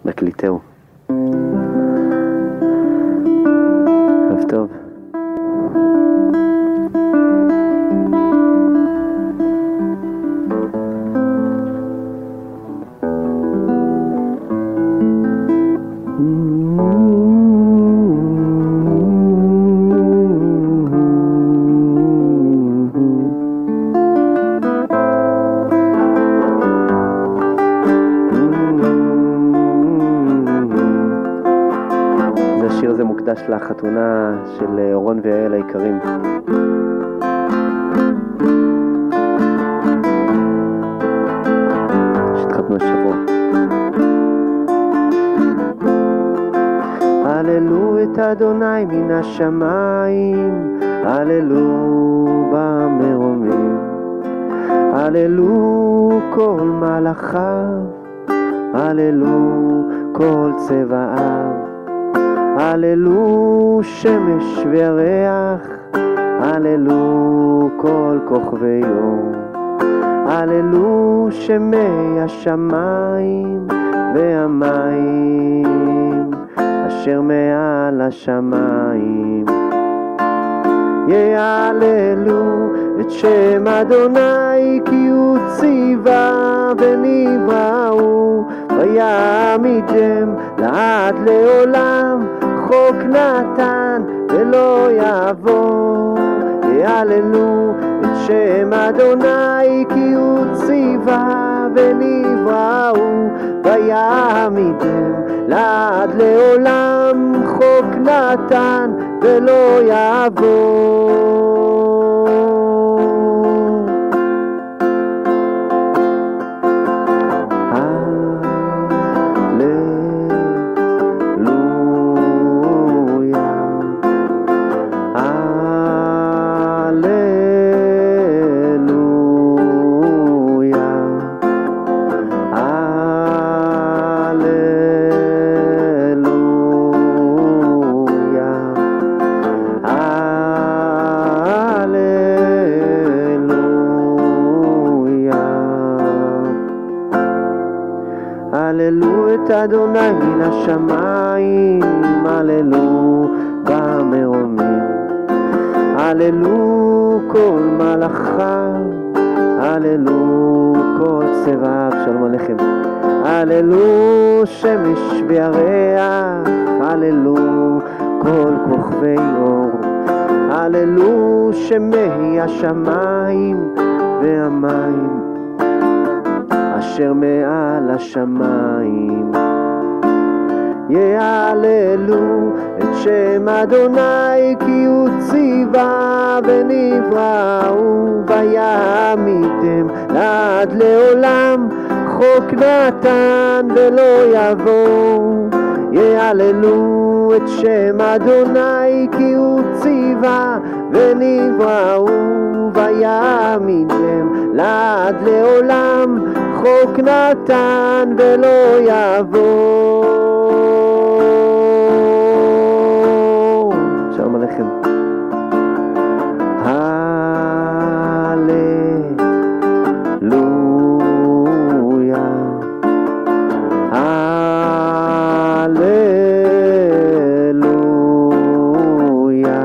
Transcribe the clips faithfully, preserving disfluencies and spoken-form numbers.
הקליטהו. ערב טוב. השיר הזה מוקדש לחתונה של אורון ויעל היקרים. שהתחתנו השבוע. הללו את אדוני מן השמיים, הללו במרומים, הללו כל מלאכיו, הללו כל צבאיו, הללו שמש וירח, הללו כל כוכבי אור, הללו שמי השמיים והמים אשר מעל השמיים. יהללו את שם אדוני כי הוא ציווה ונבראו, ויעמידם לעד לעולם, חוק נתן ולא יעבור. יהללו את שם אדוני כי הוא ציווה ונבראו, ויעמידם לעד לעולם, חוק נתן ולא יעבור. הללו את אדוני מן השמיים, הללו במרומים, הללו כל מלאכיו, הללו כל צבאיו. שלום עליכם. הללו שמש וירח, הללו כל כוכבי אור, הללו שמי השמיים והמים אשר מעל השמיים. יהללו את שם אדוני כי הוא ציווה ונבראו, ויעמידם לעד לעולם, חוק נתן ולא יעבור. יהללו את שם אדוני כי הוא ציווה ונבראו, ויעמידם לעד לעולם, חוק נתן ולא יעבור. שלום עליכם. הללויה, הללויה,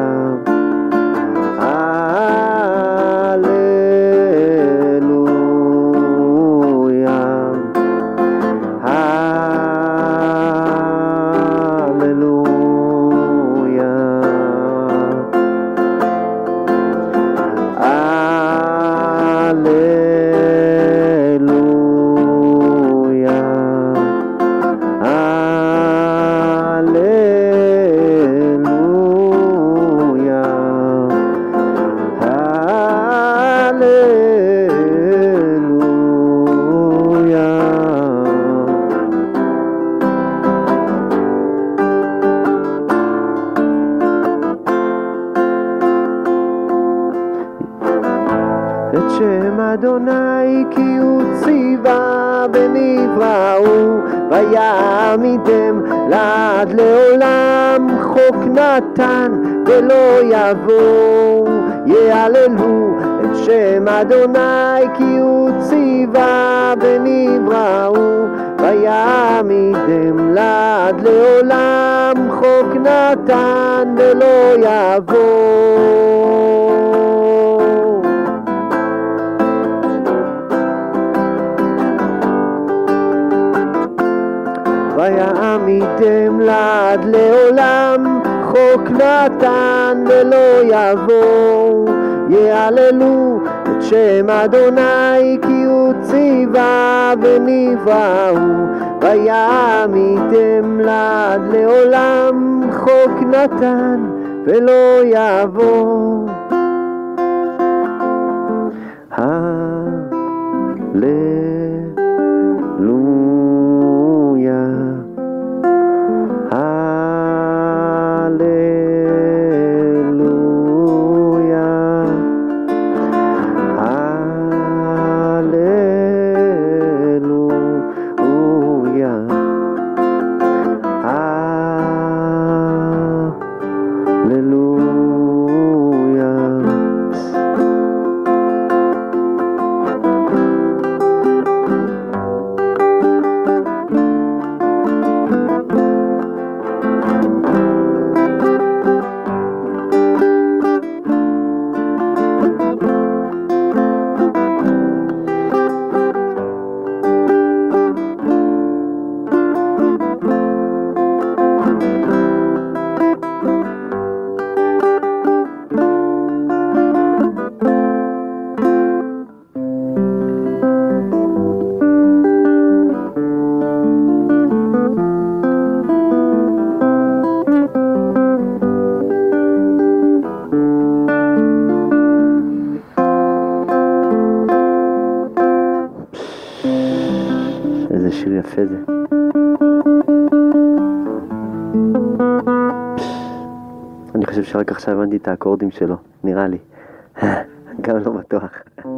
את שם אדוני כי הוא ציווה ונבראו, ויעמידם לעד לעולם, חוק נתן ולא יעבור. יהללו את שם אדוני כי הוא ציווה ונבראו, ויעמידם לעד לעולם, חוק נתן ולא יעבור. ויעמידם לעד לעולם, חוק נתן ולא יעבור. יעללו את שם אדוני, כי הוא ציווה ונבראו. ויעמידם לעד לעולם, חוק נתן ולא יעבור. הללויה, הללויה, הללויה, הללויה. איזה שיר יפה זה. אני חושב שרק עכשיו הבנתי את האקורדים שלו, נראה לי. גם לא בטוח.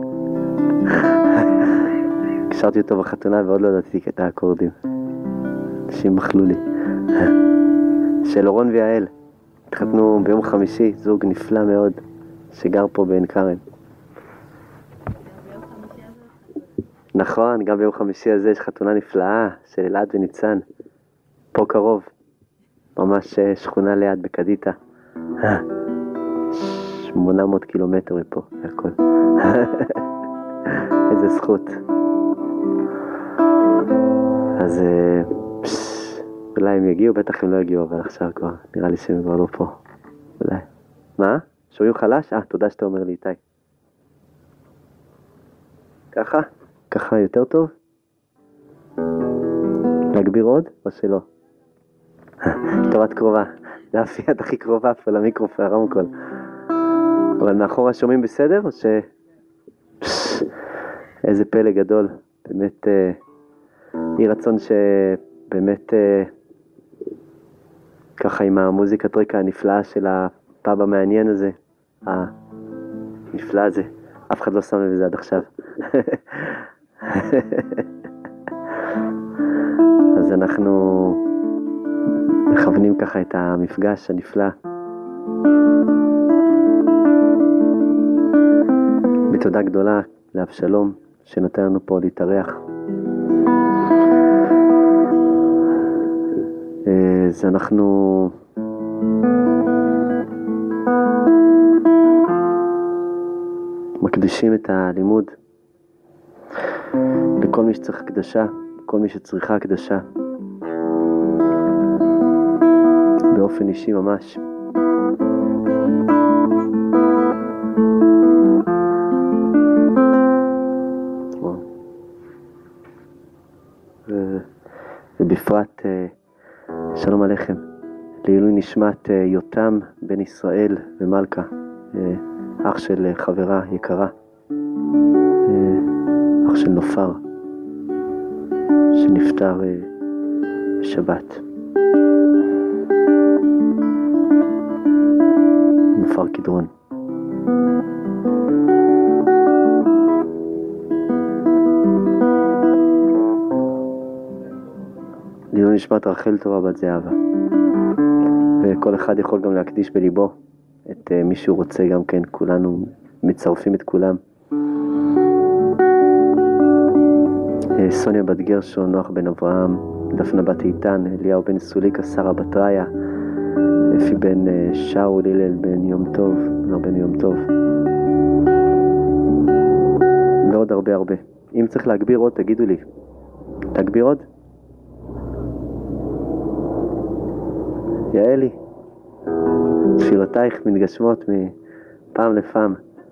קשרתי אותו בחתונה ועוד לא ידעתי את האקורדים. אנשים מחלו לי. של אורון ויעל. התחתנו ביום חמישי, זוג נפלא מאוד, שגר פה בעין כרם. נכון, גם ביום חמישי הזה יש חתונה נפלאה של אלעד וניצן. פה קרוב. ממש שכונה ליד בקדיטה. שמונה מאות קילומטר מפה, זה הכל. איזה זכות. אז פש, אולי הם יגיעו, בטח הם לא יגיעו, אבל עכשיו כבר, נראה לי שהם כבר לא פה. אולי. מה? שומעים חלש? אה, תודה שאתה אומר לי, איתי. ככה? ככה יותר טוב? להגביר עוד או שלא? טוב, את קרובה. זה אפיית הכי קרובה פה למיקרופון, הרמקול. אבל מאחורה שומעים בסדר או ש... פש, איזה פלא גדול. באמת, אה, יהי רצון שבאמת אה, ככה עם המוזיקת רקע הנפלאה של הפאב המעניין הזה, הנפלא הזה. אף אחד לא שם לב לזה עד עכשיו. אז אנחנו מכוונים ככה את המפגש הנפלא בתודה גדולה לאבשלום שנותן לנו פה להתארח. אז אנחנו מקדישים את הלימוד לכל מי שצריך הקדשה, לכל מי שצריכה הקדשה, באופן אישי ממש. ו... ובפרט שלום עליכם, לעילוי נשמת יותם בן ישראל ומלכה, אח של חברה יקרה, אח של נופר שנפטר בשבת. נופר קדרון. לעילוי נשמת רחל טובה בת זהבה. וכל אחד יכול גם להקדיש בליבו את מי שהוא רוצה, גם כן כולנו מצרפים את כולם. סוניה בת גרשון, נוח בן אברהם, דפנה בת איתן, אליהו בן סוליקה, שרה בת ריה, אפי בן שאול, הלל בן יום טוב, נר בן יום טוב, ועוד הרבה הרבה. אם צריך להגביר עוד, תגידו לי. תגביר עוד? יעלי, תפילותייך מתגשמות מפעם לפעם.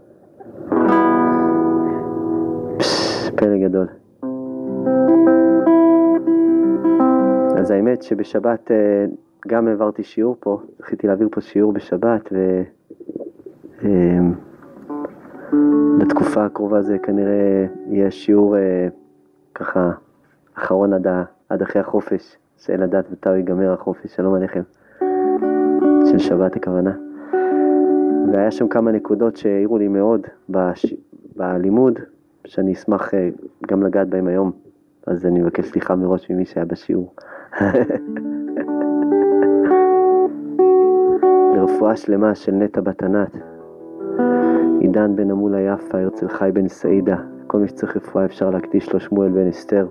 פש, פלא גדול. אז האמת שבשבת גם העברתי שיעור פה, זכיתי להעביר פה שיעור בשבת, ובתקופה הקרובה זה כנראה יהיה שיעור ככה אחרון עד, עד אחרי החופש, שאין לדעת מתי ייגמר החופש, שלום עליכם, של שבת הכוונה. והיה שם כמה נקודות שהעירו לי מאוד בש... בלימוד, שאני אשמח גם לגעת בהם היום, אז אני מבקש סליחה מראש ממי שהיה בשיעור. לרפואה שלמה של נטע בת ענת, עידן בן אמול היפה, הרצל חי בן סעידה, כל מי שצריך רפואה אפשר להקדיש לו, שמואל בן אסתר,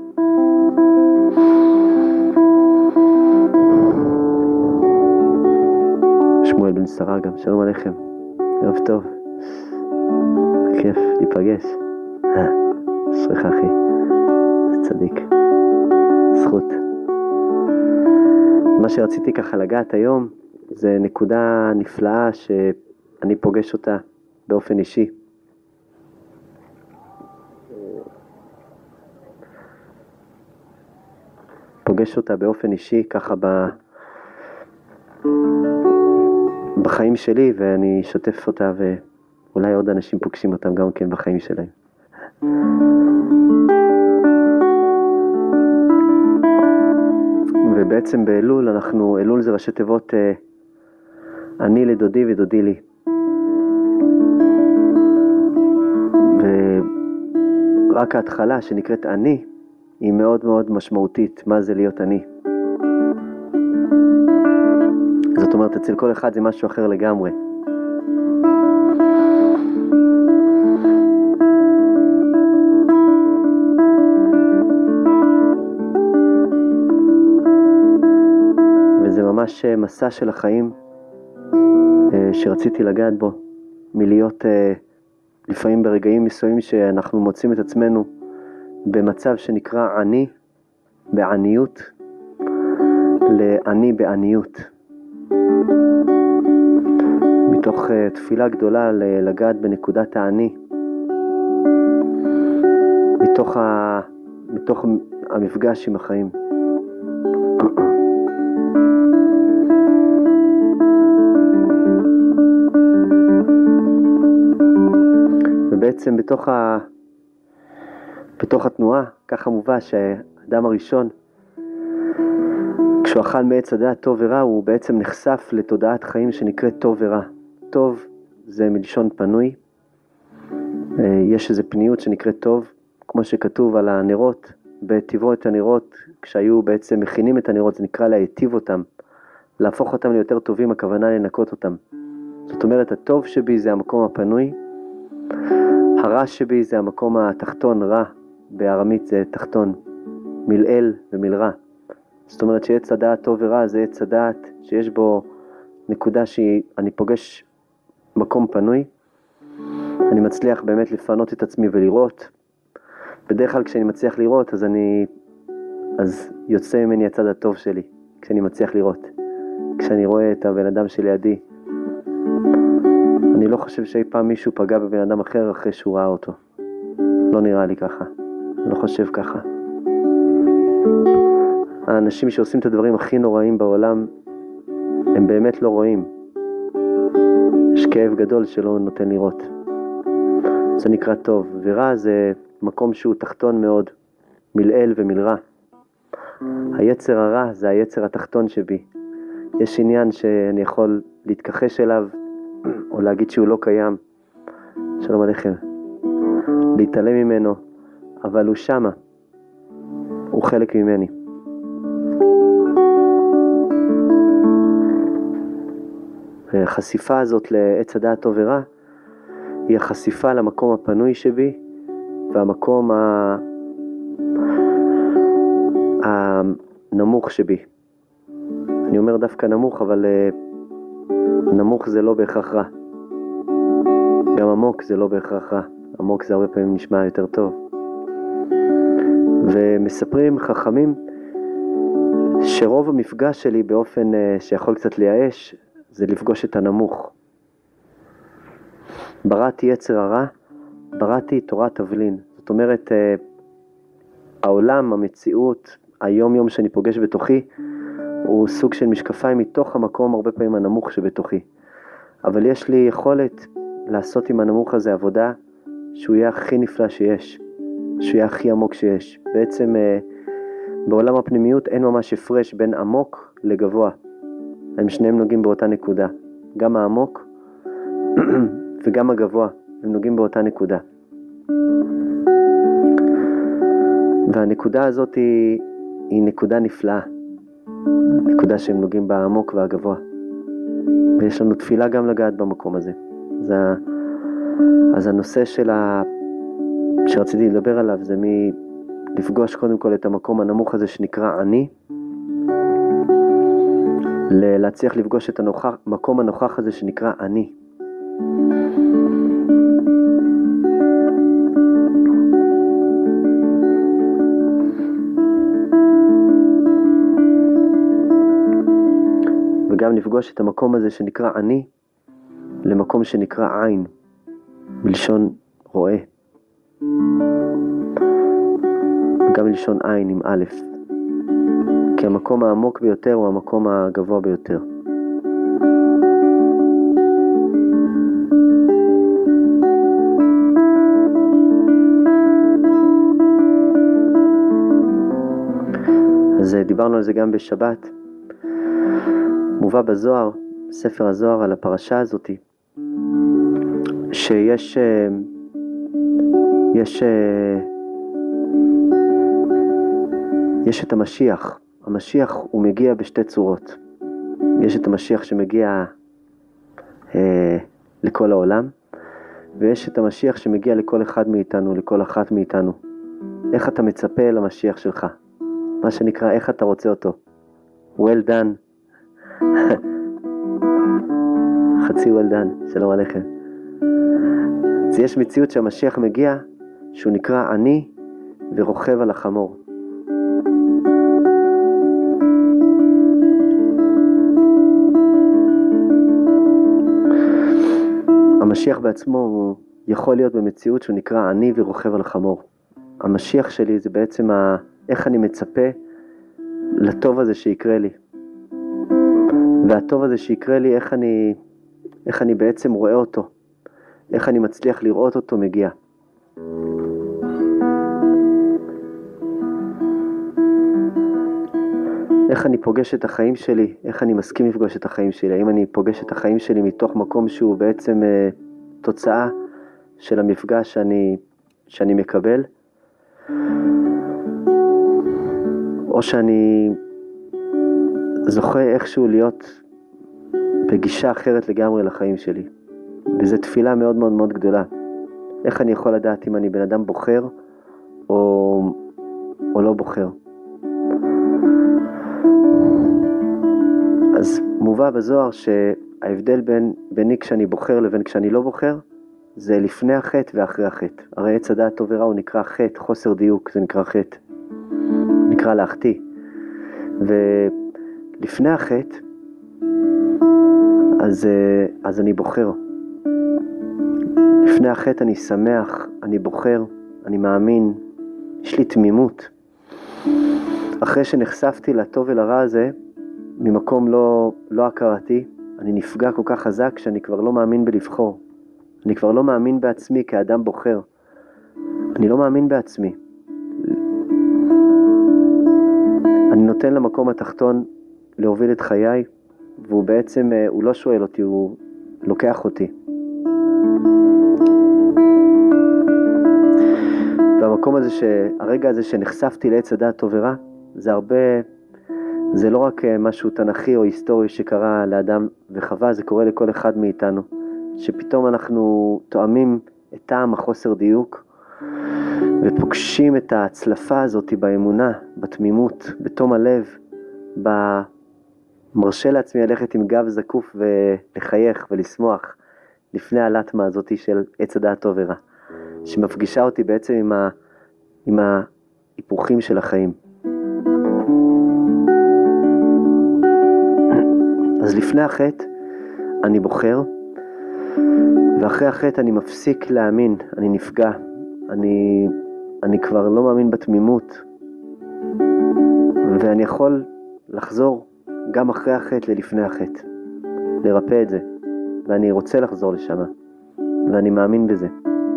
שמואל בן שרה גם, שלום עליכם, ערב טוב, כיף להיפגש. אשריך אחי, צדיק, זכות. מה שרציתי ככה לגעת היום זה נקודה נפלאה שאני פוגש אותה באופן אישי. פוגש אותה באופן אישי ככה ב... בחיים שלי, ואני אשתף אותה ואולי עוד אנשים פוגשים אותם גם כן בחיים שלהם. ובעצם באלול אנחנו, אלול זה ראשי תיבות אה, אני לדודי ודודי לי. ורק ההתחלה שנקראת אני היא מאוד מאוד משמעותית. מה זה להיות אני? זאת אומרת, אצל כל אחד זה משהו אחר לגמרי. וזה ממש מסע של החיים שרציתי לגעת בו, מלהיות לפעמים ברגעים מסוימים שאנחנו מוצאים את עצמנו במצב שנקרא אני בעניות, לעני בעניות. מתוך תפילה גדולה לגעת בנקודת העני, מתוך, ה... מתוך המפגש עם החיים. ובעצם בתוך, ה... בתוך התנועה, ככה מובא שהאדם הראשון, כשהוא אכל מעץ הדעת טוב ורע, הוא בעצם נחשף לתודעת חיים שנקראת טוב ורע. טוב זה מלשון פנוי, יש איזו פניות שנקראת טוב, כמו שכתוב על הנרות, בטבעו את הנרות, כשהיו בעצם מכינים את הנרות, זה נקרא להיטיב אותם, להפוך אותם ליותר טובים, הכוונה לנקות אותם. זאת אומרת, הטוב שבי זה המקום הפנוי, הרע שבי זה המקום התחתון, רע, בארמית זה תחתון, מלאל ומלרע. זאת אומרת שעץ הדעת טוב ורע זה עץ הדעת שיש בו נקודה שאני פוגש מקום פנוי, אני מצליח באמת לפנות את עצמי ולראות. בדרך כלל כשאני מצליח לראות אז אני אז יוצא ממני הצד הטוב שלי, כשאני מצליח לראות. כשאני רואה את הבן אדם שלידי, אני לא חושב שאי פעם מישהו פגע בבן אדם אחר אחרי שהוא ראה אותו. לא נראה לי ככה, אני לא חושב ככה. האנשים שעושים את הדברים הכי נוראים בעולם הם באמת לא רואים. יש כאב גדול שלא נותן לראות. זה נקרא טוב. ורע זה מקום שהוא תחתון מאוד, מלאל ומלרע. היצר הרע זה היצר התחתון שבי. יש עניין שאני יכול להתכחש אליו או להגיד שהוא לא קיים, שלום עליכם, להתעלם ממנו, אבל הוא שמה, הוא חלק ממני. החשיפה הזאת לעץ הדעת טוב ורע היא החשיפה למקום הפנוי שבי, והמקום הנמוך שבי. אני אומר דווקא נמוך, אבל נמוך זה לא בהכרח רע. גם עמוק זה לא בהכרח רע. עמוק זה הרבה פעמים נשמע יותר טוב. ומספרים חכמים שרוב המפגש שלי באופן שיכול קצת לייאש, זה לפגוש את הנמוך. בראתי יצר הרע, בראתי תורת תבלין. זאת אומרת, העולם, המציאות, היום יום שאני פוגש בתוכי, הוא סוג של משקפיים מתוך המקום הרבה פעמים הנמוך שבתוכי. אבל יש לי יכולת לעשות עם הנמוך הזה עבודה שהוא יהיה הכי נפלא שיש, שהוא יהיה הכי עמוק שיש. בעצם בעולם הפנימיות אין ממש הפרש בין עמוק לגבוה. הם שניהם נוגעים באותה נקודה. גם העמוק וגם הגבוה, הם נוגעים באותה נקודה. והנקודה הזאת היא, היא נקודה נפלאה. נקודה שהם נוגעים בעמוק והגבוה. ויש לנו תפילה גם לגעת במקום הזה. אז, אז הנושא של ה... שרציתי לדבר עליו זה מלפגוש קודם כל את המקום הנמוך הזה שנקרא אני, להצליח לפגוש את המקום הנוכח הזה שנקרא אני. וגם לפגוש את המקום הזה שנקרא אני למקום שנקרא עין, בלשון רואה. וגם בלשון עין עם א', כי המקום העמוק ביותר הוא המקום הגבוה ביותר. אז דיברנו על זה גם בשבת. מובא בזוהר, ספר הזוהר, על הפרשה הזאת, שיש יש יש את המשיח. המשיח הוא מגיע בשתי צורות. יש את המשיח שמגיע אה, לכל העולם, ויש את המשיח שמגיע לכל אחד מאיתנו, לכל אחת מאיתנו. איך אתה מצפה למשיח שלך? מה שנקרא, איך אתה רוצה אותו? well done. חצי well done, שלום עליכם. אז יש מציאות שהמשיח מגיע, שהוא נקרא אני ורוכב על החמור. המשיח בעצמו הוא יכול להיות במציאות שהוא נקרא אני ורוכב על החמור. המשיח שלי זה בעצם ה... איך אני מצפה לטוב הזה שיקרה לי. והטוב הזה שיקרה לי, איך אני, איך אני בעצם רואה אותו. איך אני מצליח לראות אותו מגיע. איך אני פוגש את החיים שלי, איך אני מסכים לפגוש את החיים שלי. האם אני פוגש את החיים שלי מתוך מקום שהוא בעצם אה, תוצאה של המפגש שאני, שאני מקבל. או שאני זוכה איכשהו להיות בגישה אחרת לגמרי לחיים שלי. וזו תפילה מאוד מאוד מאוד גדולה. איך אני יכול לדעת אם אני בן אדם בוחר או, או לא בוחר. אז מובא בזוהר שההבדל בין, ביני כשאני בוחר לבין כשאני לא בוחר, זה לפני החטא ואחרי החטא. הרי עץ הדעת טוב ורע הוא נקרא חטא, חוסר דיוק, זה נקרא חטא. נקרא להחטיא. ולפני החטא, אז, אז אני בוחר. לפני החטא אני שמח, אני בוחר, אני מאמין, יש לי תמימות. אחרי שנחשפתי לטוב ולרע הזה, ממקום לא, לא הכרתי, אני נפגע כל כך חזק שאני כבר לא מאמין בלבחור. אני כבר לא מאמין בעצמי כאדם בוחר. אני לא מאמין בעצמי. אני נותן למקום התחתון להוביל את חיי, והוא בעצם, הוא לא שואל אותי, הוא לוקח אותי. והמקום הזה, הרגע הזה שנחשפתי לעץ הדעת טוב ורע, זה הרבה, זה לא רק משהו תנכי או היסטורי שקרה לאדם וחווה, זה קורה לכל אחד מאיתנו. שפתאום אנחנו תואמים את טעם החוסר דיוק, ופוגשים את ההצלפה הזאת באמונה, בתמימות, בתום הלב, במרשה לעצמי ללכת עם גב זקוף ולחייך ולשמוח לפני הלטמה הזאת של עץ הדעת טוב ורע, שמפגישה אותי בעצם עם, ה... עם ההיפוכים של החיים. אז לפני החטא אני בוחר, ואחרי החטא אני מפסיק להאמין, אני נפגע, אני, אני כבר לא מאמין בתמימות, ואני יכול לחזור גם אחרי החטא ללפני החטא, לרפא את זה, ואני רוצה לחזור לשם, ואני מאמין בזה.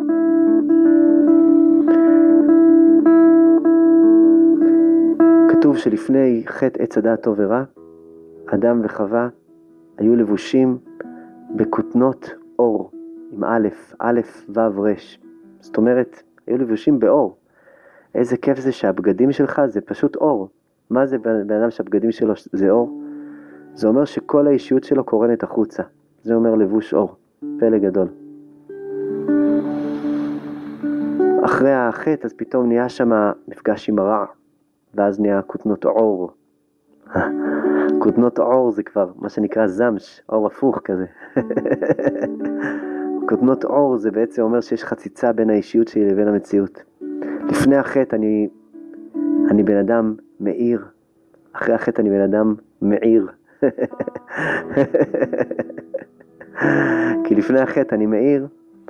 כתוב שלפני חטא עץ הדעת טוב ורע, אדם וחווה היו לבושים בכותנות אור, עם א', א', ו', ר'. זאת אומרת, היו לבושים באור. איזה כיף זה שהבגדים שלך זה פשוט אור. מה זה בן אדם שהבגדים שלו זה אור? זה אומר שכל האישיות שלו קורנת החוצה. זה אומר לבוש אור. פלא גדול. אחרי החטא אז פתאום נהיה שם מפגש עם הרע, ואז נהיה כותנות אור. כותנות אור זה כבר מה שנקרא זמש, אור הפוך כזה. כותנות אור זה בעצם אומר שיש חציצה בין האישיות שלי לבין המציאות. לפני החטא אני, אני בן אדם מאיר, אחרי החטא אני בן אדם מאיר. כי לפני החטא אני מאיר,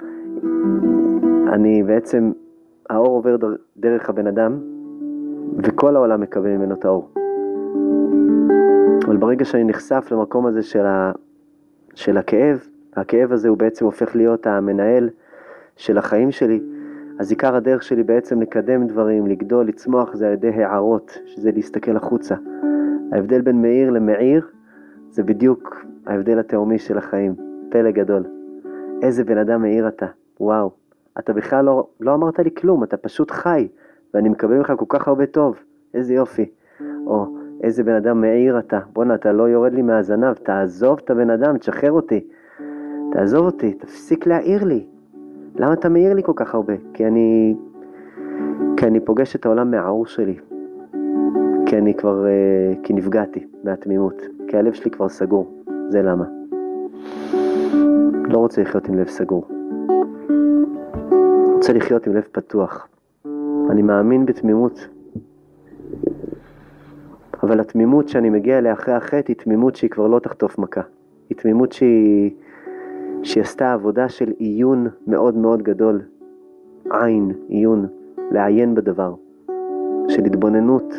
אני בעצם, האור עובר דרך הבן אדם, וכל העולם מקבל ממנו את האור. אבל ברגע שאני נחשף למקום הזה של, ה, של הכאב, הכאב הזה הוא בעצם הופך להיות המנהל של החיים שלי, אז עיקר הדרך שלי בעצם לקדם דברים, לגדול, לצמוח, זה על ידי הערות, שזה להסתכל החוצה. ההבדל בין מאיר למעיר, זה בדיוק ההבדל התאומי של החיים. פלא גדול. איזה בן אדם מאיר אתה, וואו. אתה בכלל לא, לא אמרת לי כלום, אתה פשוט חי, ואני מקבל ממך כל כך הרבה טוב. איזה יופי. או איזה בן אדם מאיר אתה, בוא'נה, אתה לא יורד לי מהזנב, תעזוב את הבן אדם, תשחרר אותי. תעזוב אותי, תפסיק להעיר לי. למה אתה מאיר לי כל כך הרבה? כי אני, כי אני פוגש את העולם מהעור שלי. כי אני כבר, כי נפגעתי מהתמימות. כי הלב שלי כבר סגור. זה למה. לא רוצה לחיות עם לב סגור. רוצה לחיות עם לב פתוח. אני מאמין בתמימות. אבל התמימות שאני מגיע אליה אחרי החטא היא תמימות שהיא כבר לא תחטוף מכה. היא תמימות שהיא, שהיא עשתה עבודה של עיון מאוד מאוד גדול. עין, עיון, לעיין בדבר. של התבוננות.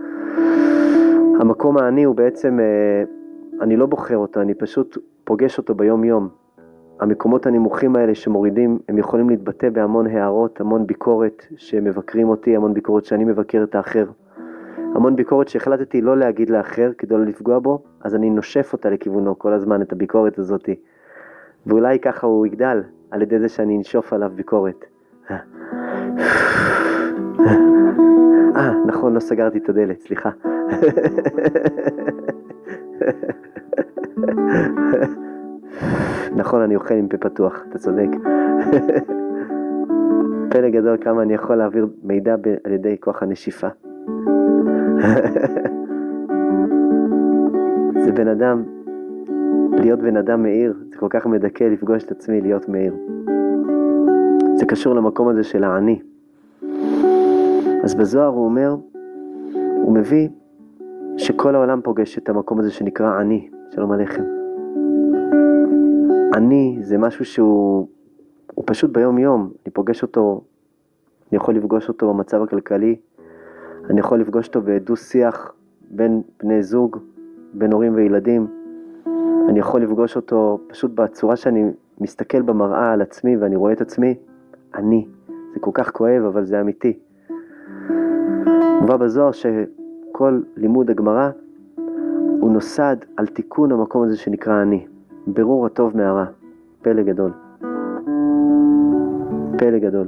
המקום העני הוא בעצם, אני לא בוחר אותו, אני פשוט פוגש אותו ביום יום. המקומות הנמוכים האלה שמורידים, הם יכולים להתבטא בהמון הערות, המון ביקורת שמבקרים אותי, המון ביקורת שאני מבקר את האחר. המון ביקורת שהחלטתי לא להגיד לאחר כדי לא לפגוע בו, אז אני נושף אותה לכיוונו כל הזמן, את הביקורת הזאת. ואולי ככה הוא יגדל, על ידי זה שאני נשוף עליו ביקורת. אה, נכון, לא סגרתי את הדלת, סליחה. נכון, אני אוכל עם פה פתוח, אתה צודק. פלא גדול כמה אני יכול להעביר מידע על ידי כוח הנשיפה. זה בן אדם, להיות בן אדם מאיר, זה כל כך מדכא לפגוש את עצמי להיות מאיר. זה קשור למקום הזה של העני. אז בזוהר הוא אומר, הוא מביא שכל העולם פוגש את המקום הזה שנקרא עני, שלום עליכם. עני זה משהו שהוא הוא פשוט ביום יום, אני פוגש אותו, אני יכול לפגוש אותו במצב הכלכלי, אני יכול לפגוש אותו בדו שיח בין בני זוג, בין הורים וילדים, אני יכול לפגוש אותו פשוט בצורה שאני מסתכל במראה על עצמי ואני רואה את עצמי, אני, זה כל כך כואב אבל זה אמיתי. מובא בזוהר שכל לימוד הגמרא הוא נוסד על תיקון המקום הזה שנקרא אני, ברור הטוב מהרע, פלא גדול. פלא גדול.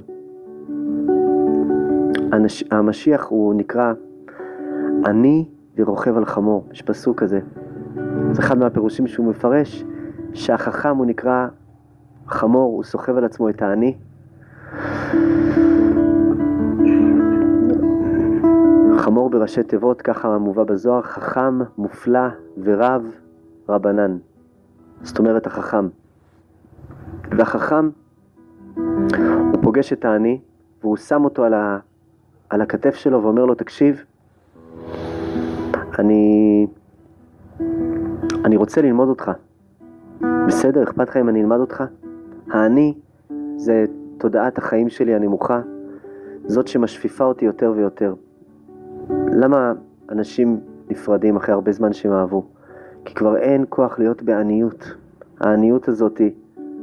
המשיח הוא נקרא אני ורוכב על חמור, יש פסוק כזה. זה אחד מהפירושים שהוא מפרש, שהחכם הוא נקרא חמור, הוא סוחב על עצמו את העני. אמור בראשי תיבות, ככה מובא בזוהר, חכם, מופלא ורב רבנן. זאת אומרת החכם. והחכם, הוא פוגש את העני, והוא שם אותו על, ה, על הכתף שלו ואומר לו, תקשיב, אני, אני רוצה ללמוד אותך. בסדר, אכפת לך אם אני אלמד אותך? העני זה תודעת החיים שלי הנמוכה, זאת שמשפיפה אותי יותר ויותר. למה אנשים נפרדים אחרי הרבה זמן שהם אהבו? כי כבר אין כוח להיות בעניות. העניות הזאת היא,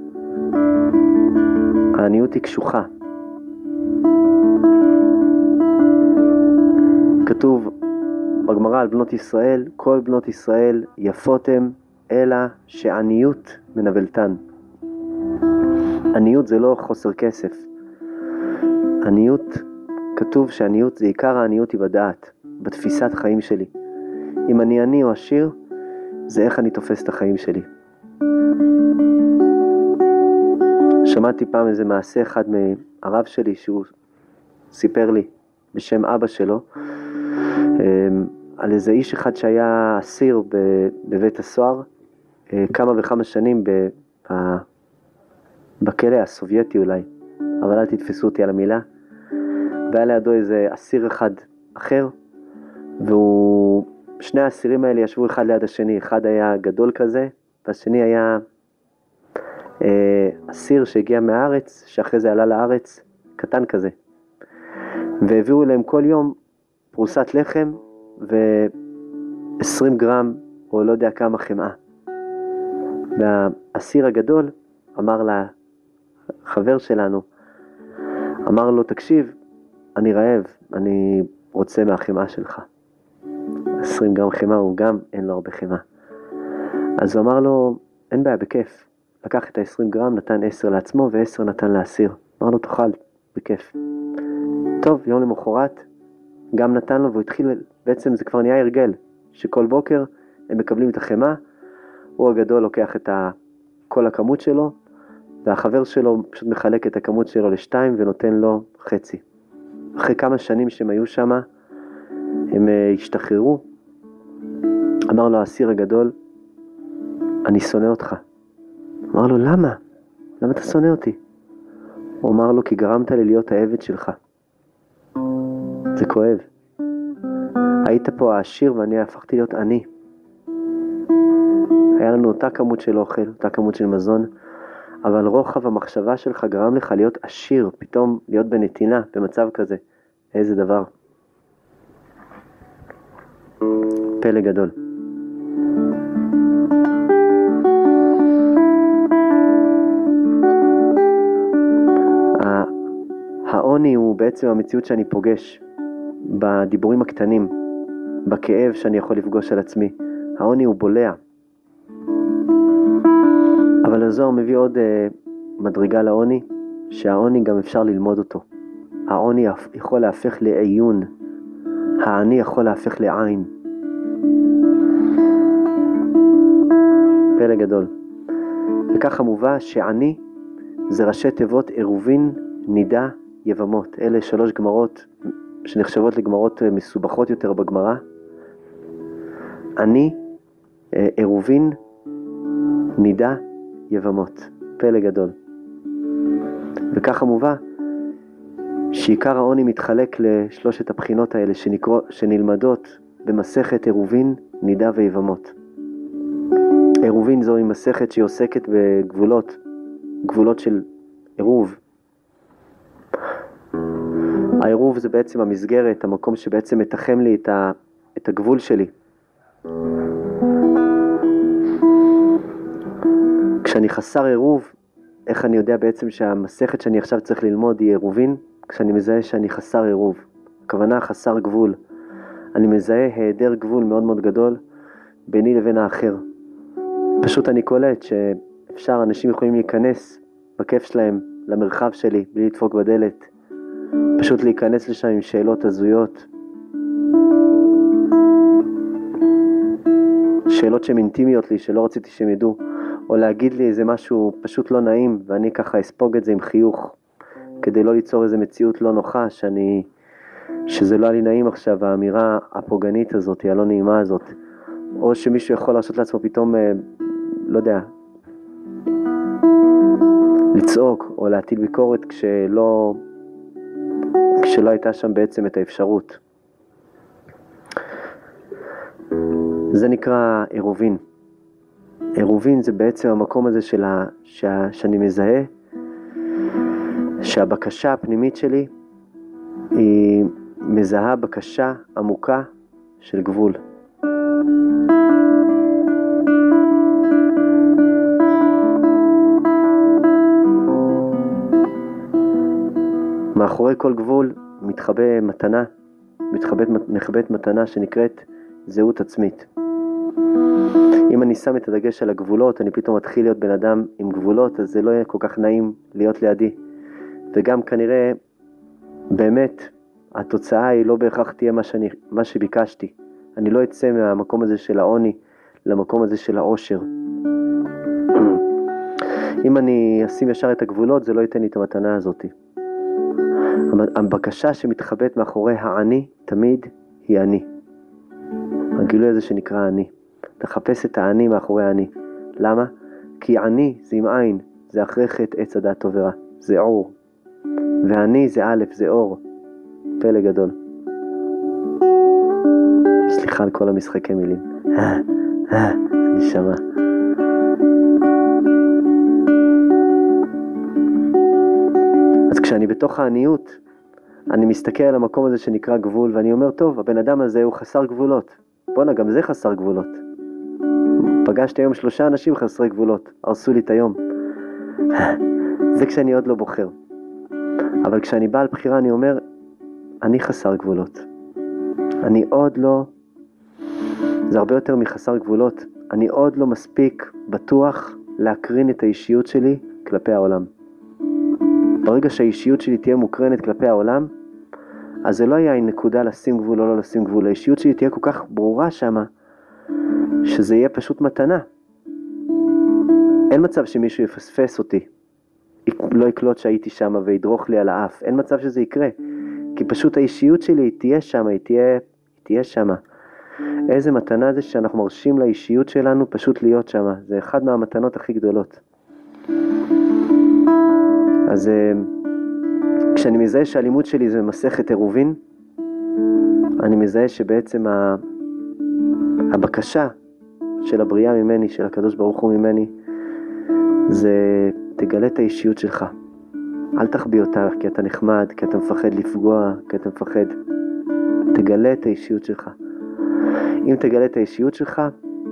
העניות היא קשוחה. כתוב בגמרא על בנות ישראל, כל בנות ישראל יפות הם, אלא שעניות מנבלתן. עניות זה לא חוסר כסף. עניות, כתוב שעניות זה עיקר העניות היא בדעת, בתפיסת חיים שלי. אם אני עני או עשיר, זה איך אני תופס את החיים שלי. שמעתי פעם איזה מעשה אחד מהרב שלי שהוא סיפר לי בשם אבא שלו על איזה איש אחד שהיה אסיר בבית הסוהר כמה וכמה שנים בכלא הסובייטי אולי, אבל אל תתפסו אותי על המילה. והיה לידו איזה אסיר אחד אחר, והוא, שני האסירים האלה ישבו אחד ליד השני, אחד היה גדול כזה, והשני היה אה, אסיר שהגיע מהארץ, שאחרי זה עלה לארץ, קטן כזה. והביאו להם כל יום פרוסת לחם ו-עשרים גרם, או לא יודע כמה חמאה. והאסיר הגדול אמר לחבר שלנו, אמר לו, תקשיב, אני רעב, אני רוצה מהחמאה שלך. עשרים גרם חמאה, הוא גם אין לו הרבה חמאה. אז הוא אמר לו, אין בעיה, בכיף. לקח את ה-עשרים גרם, נתן עשר לעצמו ו-עשר נתן לאסיר. אמר לו, תאכל, בכיף. טוב, יום למחרת, גם נתן לו והוא התחיל, בעצם זה כבר נהיה הרגל, שכל בוקר הם מקבלים את החמאה, הוא הגדול לוקח את ה, כל הכמות שלו, והחבר שלו פשוט מחלק את הכמות שלו לשתיים ונותן לו חצי. אחרי כמה שנים שהם היו שם, הם השתחררו. אמר לו האסיר הגדול, אני שונא אותך. אמר לו, למה? למה אתה שונא אותי? הוא אמר לו, כי גרמת לי להיות העבד שלך. זה כואב. היית פה העשיר ואני הפכתי להיות עני. היה לנו אותה כמות של אוכל, אותה כמות של מזון, אבל רוחב המחשבה שלך גרם לך להיות עשיר, פתאום להיות בנתינה, במצב כזה. איזה דבר. פלא גדול. העוני הוא בעצם המציאות שאני פוגש בדיבורים הקטנים, בכאב שאני יכול לפגוש על עצמי. העוני הוא בולע. אבל הזוהר מביא עוד uh, מדרגה לעוני, שהעוני גם אפשר ללמוד אותו. העוני יכול להפך לעיון, העני יכול להפך לעין. פלא גדול. וככה מובא שעני זה ראשי תיבות עירובין, נידה, יבמות. אלה שלוש גמרות שנחשבות לגמרות מסובכות יותר בגמרא. עני, עירובין, נידה, יבמות. פלא גדול. וככה מובא שעיקר העוני מתחלק לשלושת הבחינות האלה שנקרא, שנלמדות במסכת עירובין, נידה ויבמות. עירובין זוהי מסכת שהיא עוסקת בגבולות, גבולות של עירוב. העירוב זה בעצם המסגרת, המקום שבעצם מתחם לי את, ה, את הגבול שלי. כשאני חסר עירוב, איך אני יודע בעצם שהמסכת שאני עכשיו צריך ללמוד היא עירובין? כשאני מזהה שאני חסר עירוב. הכוונה חסר גבול. אני מזהה היעדר גבול מאוד מאוד גדול ביני לבין האחר. פשוט אני קולט שאפשר, אנשים יכולים להיכנס בכיף שלהם למרחב שלי בלי לדפוק בדלת. פשוט להיכנס לשם עם שאלות הזויות. שאלות שהן אינטימיות לי, שלא רציתי שהם ידעו. או להגיד לי איזה משהו פשוט לא נעים, ואני ככה אספוג את זה עם חיוך, כדי לא ליצור איזה מציאות לא נוחה, שאני, שזה לא היה לי נעים עכשיו, האמירה הפוגענית הזאת, הלא נעימה הזאת, או שמישהו יכול לעשות לעצמו פתאום, לא יודע, לצעוק או להטיל ביקורת כשלא, כשלא הייתה שם בעצם את האפשרות. זה נקרא עירובין. עירובין זה בעצם המקום הזה של ה, שה, שאני מזהה שהבקשה הפנימית שלי היא מזהה בקשה עמוקה של גבול. מאחורי כל גבול מתחבא מתנה, מתחבאת מתנה שנקראת זהות עצמית. אם אני שם את הדגש על הגבולות, אני פתאום מתחיל להיות בן אדם עם גבולות, אז זה לא יהיה כל כך נעים להיות לידי. וגם כנראה, באמת, התוצאה היא לא בהכרח תהיה מה, שאני, מה שביקשתי. אני לא אצא מהמקום הזה של העוני למקום הזה של העושר. אם אני אשים ישר את הגבולות, זה לא ייתן לי את המתנה הזאת. הבקשה שמתחבאת מאחורי העני, תמיד היא אני. הגילוי הזה שנקרא אני. תחפש את העני מאחורי העני. למה? כי עני זה עם עין, זה אחרי חטא עץ הדת טוב ורע, זה אור. ועני זה א', זה אור. פלא גדול. סליחה על כל המשחקי מילים. נשמה. אז כשאני בתוך העניות, אני מסתכל על המקום הזה שנקרא גבול, ואני אומר, טוב, הבן אדם הזה הוא חסר גבולות. בוא'נה, גם זה חסר גבולות. פגשתי היום שלושה אנשים חסרי גבולות, הרסו לי את היום. זה כשאני עוד לא בוחר. אבל כשאני בא על בחירה, אני אומר, אני חסר גבולות. אני עוד לא, זה הרבה יותר מחסר גבולות, אני עוד לא מספיק בטוח להקרין את האישיות שלי כלפי העולם. ברגע שהאישיות שלי תהיה מוקרנת כלפי העולם, אז זה לא יהיה נקודה לשים גבול או לא לשים גבול. האישיות שלי תהיה כל כך ברורה שמה, שזה יהיה פשוט מתנה. אין מצב שמישהו יפספס אותי, לא יקלוט שהייתי שמה וידרוך לי על האף. אין מצב שזה יקרה, כי פשוט האישיות שלי תהיה שמה, היא תהיה, היא תהיה שמה. איזה מתנה זה שאנחנו מרשים לאישיות שלנו פשוט להיות שמה. זה אחד מהמתנות הכי גדולות. אז כשאני מזהה שהלימוד שלי זה מסכת עירובין, אני מזהה שבעצם הבקשה של הבריאה ממני, של הקדוש ברוך הוא ממני, זה תגלה את האישיות שלך. אל תחביא אותה כי אתה נחמד, כי אתה מפחד לפגוע, כי אתה מפחד. תגלה את האישיות שלך. אם תגלה את האישיות שלך,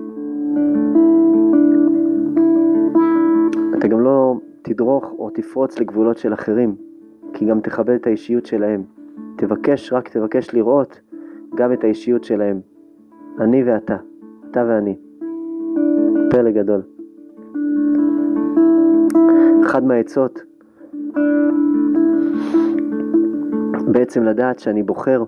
אתה גם לא תדרוך או תפרוץ לגבולות של אחרים, כי גם תכבד את האישיות שלהם. תבקש, רק תבקש לראות גם את האישיות שלהם. אני ואתה, אתה ואני. פלא גדול. אחד מהעצות, בעצם לדעת שאני בוחר,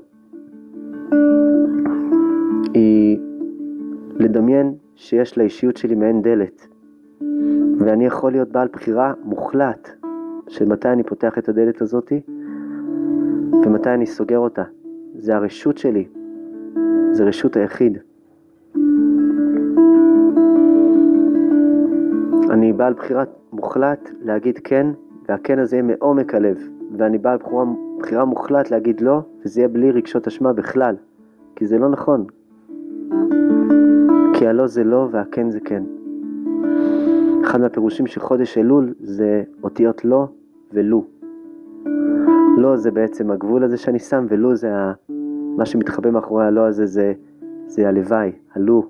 היא לדמיין שיש לאישיות שלי מעין דלת, ואני יכול להיות בעל בחירה מוחלט של מתי אני פותח את הדלת הזאת ומתי אני סוגר אותה. זה הרשות שלי, זה רשות היחיד. אני בעל בחירה מוחלט להגיד כן, והכן הזה יהיה מעומק הלב, ואני בעל בחירה, בחירה מוחלט להגיד לא, וזה יהיה בלי רגשות אשמה בכלל, כי זה לא נכון. כי הלא זה לא והכן זה כן. אחד מהפירושים של חודש אלול זה אותיות לא ולו. לא זה בעצם הגבול הזה שאני שם, ולו זה ה... מה שמתחבא מאחורי הלא הזה, זה, זה הלוואי, הלו.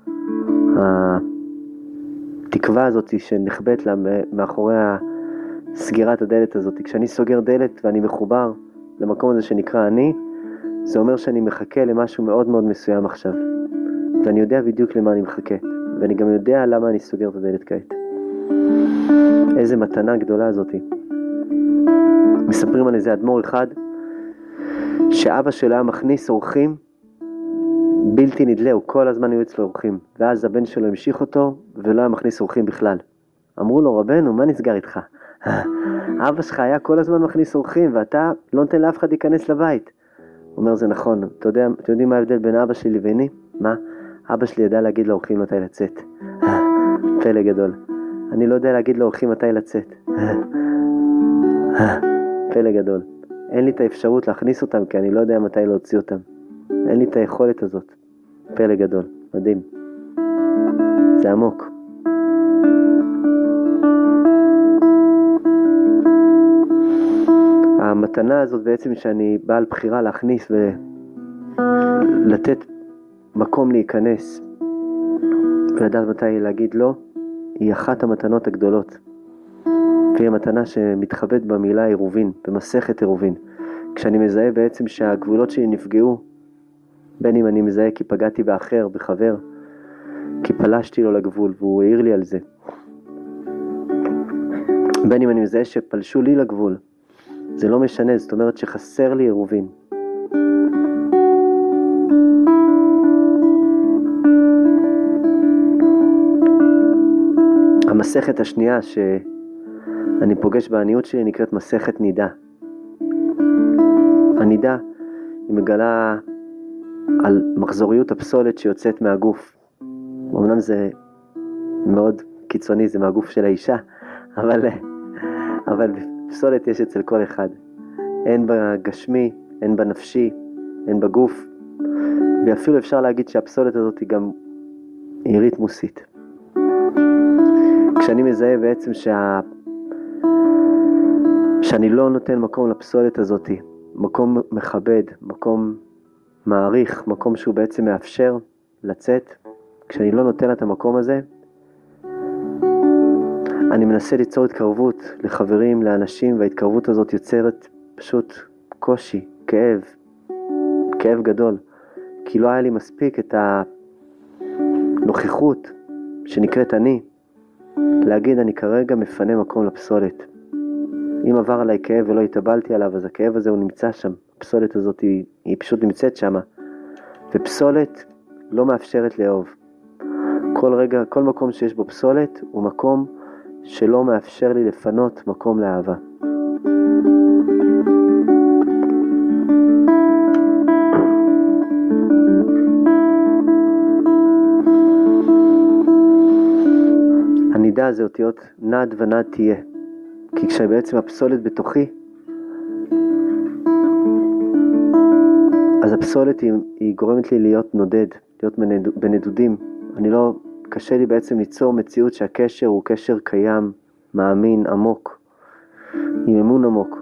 התקווה הזאת שנחבאת לה מאחורי סגירת הדלת הזאת. כשאני סוגר דלת ואני מחובר למקום הזה שנקרא אני, זה אומר שאני מחכה למשהו מאוד מאוד מסוים עכשיו. ואני יודע בדיוק למה אני מחכה. ואני גם יודע למה אני סוגר את הדלת כעת. איזה מתנה גדולה הזאת. מספרים על איזה אדמו"ר אחד, שאבא שלו היה מכניס אורחים בלתי נדלה, הוא כל הזמן היו אצלו אורחים. ואז הבן שלו המשיך אותו ולא היה מכניס אורחים בכלל. אמרו לו, רבנו, מה נסגר איתך? אבא שלך היה כל הזמן מכניס אורחים ואתה לא נותן לאף אחד להיכנס לבית. אומר זה נכון. אתה יודע, אתם יודעים מה ההבדל בין אבא שלי לביני? מה? אבא שלי ידע להגיד לאורחים מתי לצאת. פלא גדול. אני לא יודע להגיד לאורחים מתי לצאת. פלא גדול. אין לי את האפשרות להכניס אותם, כי אני לא יודע מתי להוציא אותם. אין לי את היכולת הזאת. פלא גדול. מדהים. זה עמוק. המתנה הזאת בעצם שאני בעל בחירה להכניס ולתת מקום להיכנס ולדעת מתי להגיד לא, היא אחת המתנות הגדולות. והיא המתנה שמתחבאת במילה עירובין, במסכת עירובין. כשאני מזהה בעצם שהגבולות שלי נפגעו, בין אם אני מזהה כי פגעתי באחר, בחבר, כי פלשתי לו לגבול והוא העיר לי על זה, בין אם אני מזהה שפלשו לי לגבול, זה לא משנה, זאת אומרת שחסר לי עירובין. המסכת השנייה שאני פוגש בעניות שלי נקראת מסכת נידה. הנידה היא מגלה על מחזוריות הפסולת שיוצאת מהגוף. אמנם זה מאוד קיצוני, זה מהגוף של האישה, אבל, אבל פסולת יש אצל כל אחד. אין בגשמי, אין בנפשי, אין בגוף. ואפילו אפשר להגיד שהפסולת הזאת היא גם עירית מוסית. כשאני מזהה בעצם שה... שאני לא נותן מקום לפסולת הזאת, מקום מכבד, מקום מעריך, מקום שהוא בעצם מאפשר לצאת, כשאני לא נותן את המקום הזה, אני מנסה ליצור התקרבות לחברים, לאנשים, וההתקרבות הזאת יוצרת פשוט קושי, כאב, כאב גדול, כי לא היה לי מספיק את הנוכחות שנקראת אני, להגיד אני כרגע מפנה מקום לפסולת. אם עבר עליי כאב ולא התאבלתי עליו, אז הכאב הזה הוא נמצא שם, הפסולת הזאת היא, היא פשוט נמצאת שם, ופסולת לא מאפשרת לאהוב. כל רגע, כל מקום שיש בו פסולת הוא מקום שלא מאפשר לי לפנות מקום לאהבה. הנידה זה אותיות נד ונד תהיה. כי כשבעצם הפסולת בתוכי, אז הפסולת היא, היא גורמת לי להיות נודד, להיות בנדודים. אני לא, קשה לי בעצם ליצור מציאות שהקשר הוא קשר קיים, מאמין, עמוק, עם אמון עמוק.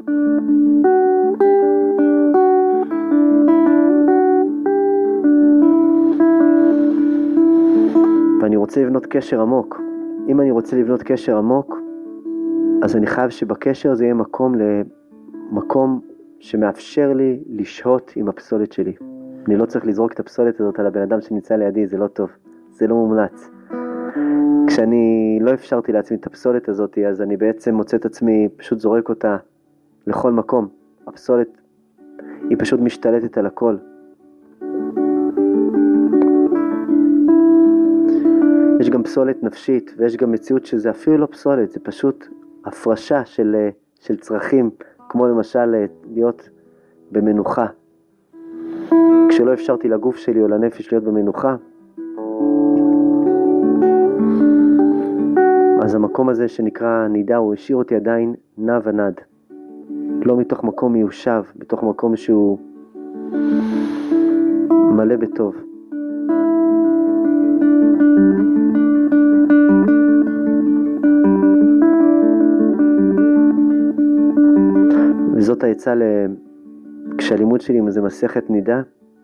ואני רוצה לבנות קשר עמוק. אם אני רוצה לבנות קשר עמוק, אז אני חייב שבקשר הזה יהיה מקום למקום שמאפשר לי לשהות עם הפסולת שלי. אני לא צריך לזרוק את הפסולת הזאת על הבן אדם שנמצא לידי, זה לא טוב, זה לא מומלץ. כשאני לא אפשרתי לעצמי את הפסולת הזאת, אז אני בעצם מוצא את עצמי, פשוט זורק אותה לכל מקום. הפסולת היא פשוט משתלטת על הכל. יש גם פסולת נפשית, ויש גם מציאות שזה אפילו לא פסולת, זה פשוט הפרשה של, של צרכים, כמו למשל להיות במנוחה. כשלא אפשרתי לגוף שלי או לנפש להיות במנוחה, אז המקום הזה שנקרא נידה, הוא השאיר אותי עדיין נע ונד. לא מתוך מקום מיושב, בתוך מקום שהוא מלא בטוב. וזאת העצה כשהלימוד שלי עם איזה מסכת נידה,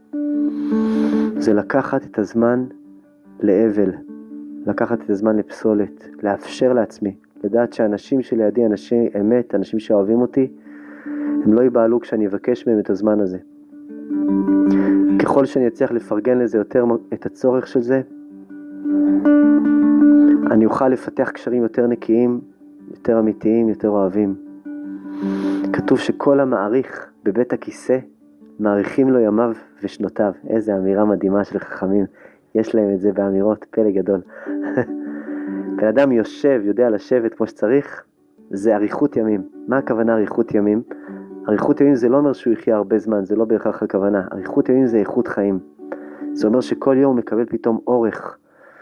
זה לקחת את הזמן לאבל, לקחת את הזמן לפסולת, לאפשר לעצמי, לדעת שאנשים שלידי, אנשי אמת, אנשים שאוהבים אותי, הם לא ייבעלו כשאני אבקש מהם את הזמן הזה. ככל שאני אצליח לפרגן לזה יותר את הצורך של זה, אני אוכל לפתח קשרים יותר נקיים, יותר אמיתיים, יותר אוהבים. כתוב שכל המעריך בבית הכיסא, מעריכים לו ימיו ושנותיו. איזה אמירה מדהימה של חכמים. יש להם את זה באמירות, פלא גדול. בן אדם יושב, יודע לשבת כמו שצריך, זה אריכות ימים. מה הכוונה אריכות ימים? אריכות ימים זה לא אומר שהוא יחיה הרבה זמן, זה לא בהכרח הכוונה. אריכות ימים זה איכות חיים. זה אומר שכל יום הוא מקבל פתאום אורך.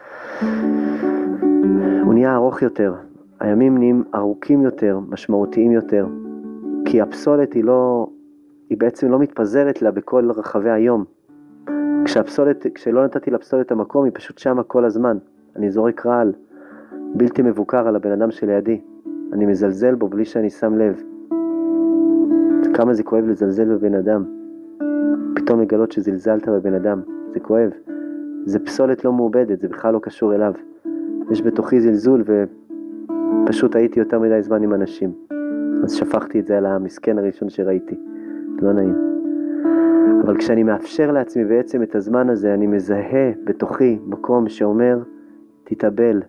הוא נהיה ארוך יותר. הימים נהיים ארוכים יותר, משמעותיים יותר. כי הפסולת היא לא, היא בעצם לא מתפזרת לה בכל רחבי היום. כשהפסולת, כשלא נתתי לפסולת המקום, היא פשוט שמה כל הזמן. אני זורק רעל, בלתי מבוקר על הבן אדם שלידי. אני מזלזל בו בלי שאני שם לב. כמה זה כואב לזלזל בבן אדם. פתאום לגלות שזלזלת בבן אדם. זה כואב. זה פסולת לא מעובדת, זה בכלל לא קשור אליו. יש בתוכי זלזול ופשוט הייתי יותר מדי זמן עם אנשים. אז שפכתי את זה על המסכן הראשון שראיתי. לא נעים. אבל כשאני מאפשר לעצמי בעצם את הזמן הזה, אני מזהה בתוכי מקום שאומר, תתאבל,